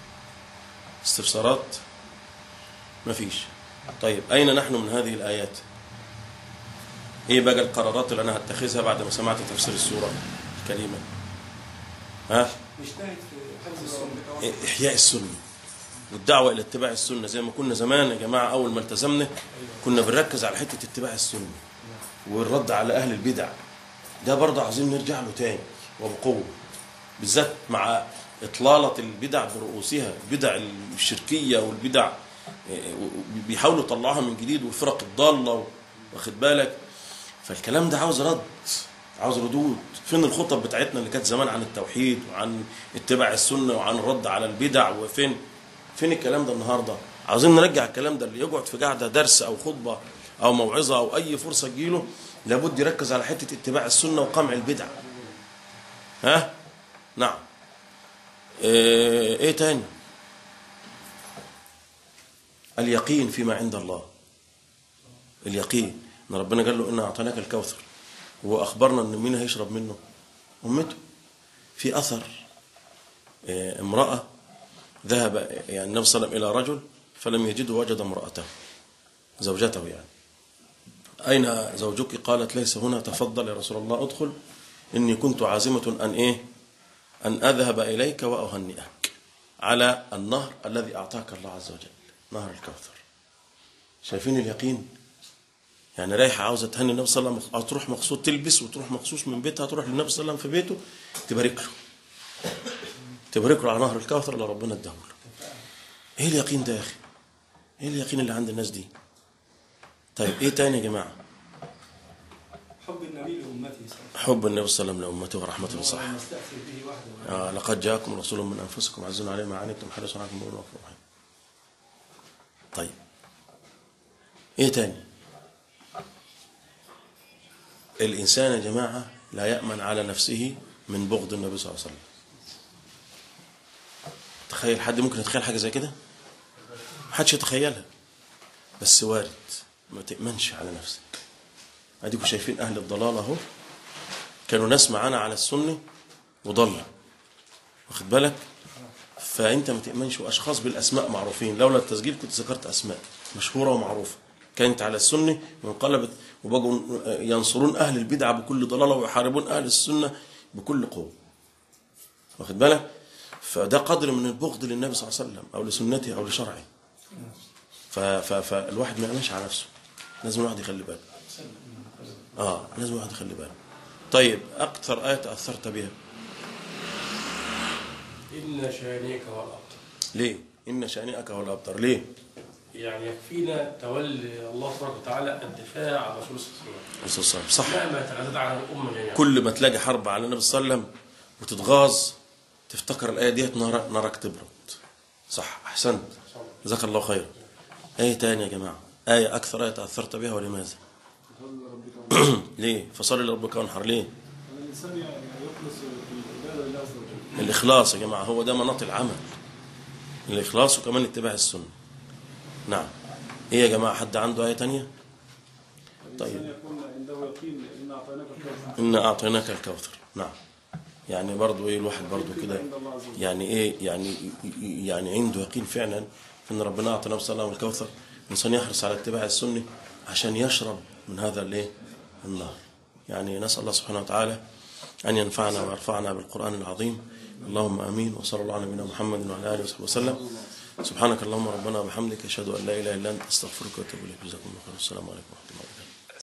استفسارات؟ ما فيش. طيب أين نحن من هذه الآيات؟ إيه بقى القرارات اللي أنا هتخذها بعد ما سمعت تفسير السورة الكريمة؟ ها؟ نجتهد في حفظ السنة. إحياء السنة والدعوة إلى اتباع السنة، زي ما كنا زمان يا جماعة أول ما التزمنا كنا بنركز على حتة اتباع السنة والرد على أهل البدع، ده برضه عايزين نرجع له تاني وبقوة، بالذات مع إطلالة البدع برؤوسها، البدع الشركية والبدع بيحاولوا يطلعوها من جديد والفرق الضالة، واخد بالك؟ فالكلام ده عاوز رد، عاوز ردود. فين الخطب بتاعتنا اللي كانت زمان عن التوحيد وعن اتباع السنة وعن الرد على البدع؟ وفين فين الكلام ده النهاردة؟ عاوزين نرجع الكلام ده. اللي يقعد في قاعدة درس أو خطبة أو موعظة أو أي فرصة تجيله لابد يركز على حتة اتباع السنة وقمع البدع. ها؟ نعم. ايه, إيه تاني؟ اليقين فيما عند الله. اليقين ان ربنا قال له إنا أعطيناك الكوثر، وأخبرنا ان مين هيشرب منه؟ أمته. في أثر امرأة ذهب يعني النبي صلى الله عليه وسلم إلى رجل فلم يجده وجد امرأته زوجته، يعني أين زوجك؟ قالت ليس هنا. تفضل يا رسول الله ادخل، إني كنت عازمة أن إيه أن أذهب إليك وأهنئك على النهر الذي أعطاك الله عز وجل، نهر الكوثر. شايفين اليقين؟ يعني رايحة عاوزة تهني النبي صلى الله عليه وسلم، تروح مخصوص تلبس وتروح مخصوص من بيتها تروح للنبي صلى الله عليه وسلم في بيته تبارك له، تبارك له على نهر الكوثر اللي ربنا اداه له. ايه اليقين ده يا اخي؟ ايه اليقين اللي عند الناس دي؟ طيب ايه تاني يا جماعة؟ حب النبي لأمته صلى الله عليه وسلم. حب النبي صلى الله عليه وسلم لأمته ورحمته وصحبه. نستأثر به وحده. آه لقد جاءكم رسول من أنفسكم عزيز عليه ما عنتم حريص عليكم بالرؤوف الرحيم. طيب ايه تاني؟ الإنسان يا جماعة لا يأمن على نفسه من بغض النبي صلى الله عليه وسلم. تخيل حد ممكن يتخيل حاجة زي كده؟ محدش يتخيلها، بس وارد. ما تأمنش على نفسك. أديكم شايفين أهل الضلال أهو، كانوا ناس معانا على السنة وضلوا، واخد بالك؟ فأنت ما تأمنش. وأشخاص بالأسماء معروفين، لولا التسجيل كنت ذكرت أسماء مشهورة ومعروفة كانت على السنة وانقلبت وبقوا ينصرون أهل البدعة بكل ضلالة ويحاربون أهل السنة بكل قوة، واخد بالك؟ فده قدر من البغض للنبي صلى الله عليه وسلم أو لسنته أو لشرعه. فالواحد ما يأمنش على نفسه، لازم الواحد يخلي باله. آه لازم الواحد يخلي باله. طيب أكثر آية تأثرت بها؟ إن شانيك هو الأبتر. ليه؟ إن شانئك هو الأبتر. ليه؟ يعني يكفينا تولي الله تبارك وتعالى الدفاع عن رسول الله صلى الله عليه وسلم. صح. مهما تغدد على الأمة جميعا. كل ما تلاقي حرب على النبي صلى الله عليه وسلم وتتغاظ تفتكر الآية ديت نار نارك تبرد. صح، أحسنت، جزاك الله خير. آية تانية يا جماعة، آية أكثر آية تأثرت بها ولماذا؟ ليه؟ فصل لربك وانحر. ليه؟ الإنسان يخلص في العبادة لله عز وجل. الإخلاص يا جماعة هو ده مناط العمل، الإخلاص وكمان اتباع السنة. نعم. إيه يا جماعة، حد عنده آية تانية؟ طيب. يكون عنده يقين إن أعطيناك الكوثر. إن أعطيناك الكوثر. نعم. يعني برضو إيه الواحد برضو كده يعني إيه يعني يعني عنده يقين فعلا إن ربنا أعطى صلى الله عليه وسلم الكوثر. الإنسان يحرص على اتباع السنة عشان يشرب من هذا الإيه النار. يعني نسأل الله سبحانه وتعالى أن ينفعنا ويرفعنا بالقرآن العظيم. اللهم آمين. وصلى الله على نبينا محمد وعلى آله وصحبه وسلم. سبحانك اللهم ربنا وبحمدك أشهد أن لا إله إلا أنت أستغفرك وأتوب إليك. جزاكم الله خير. السلام عليكم.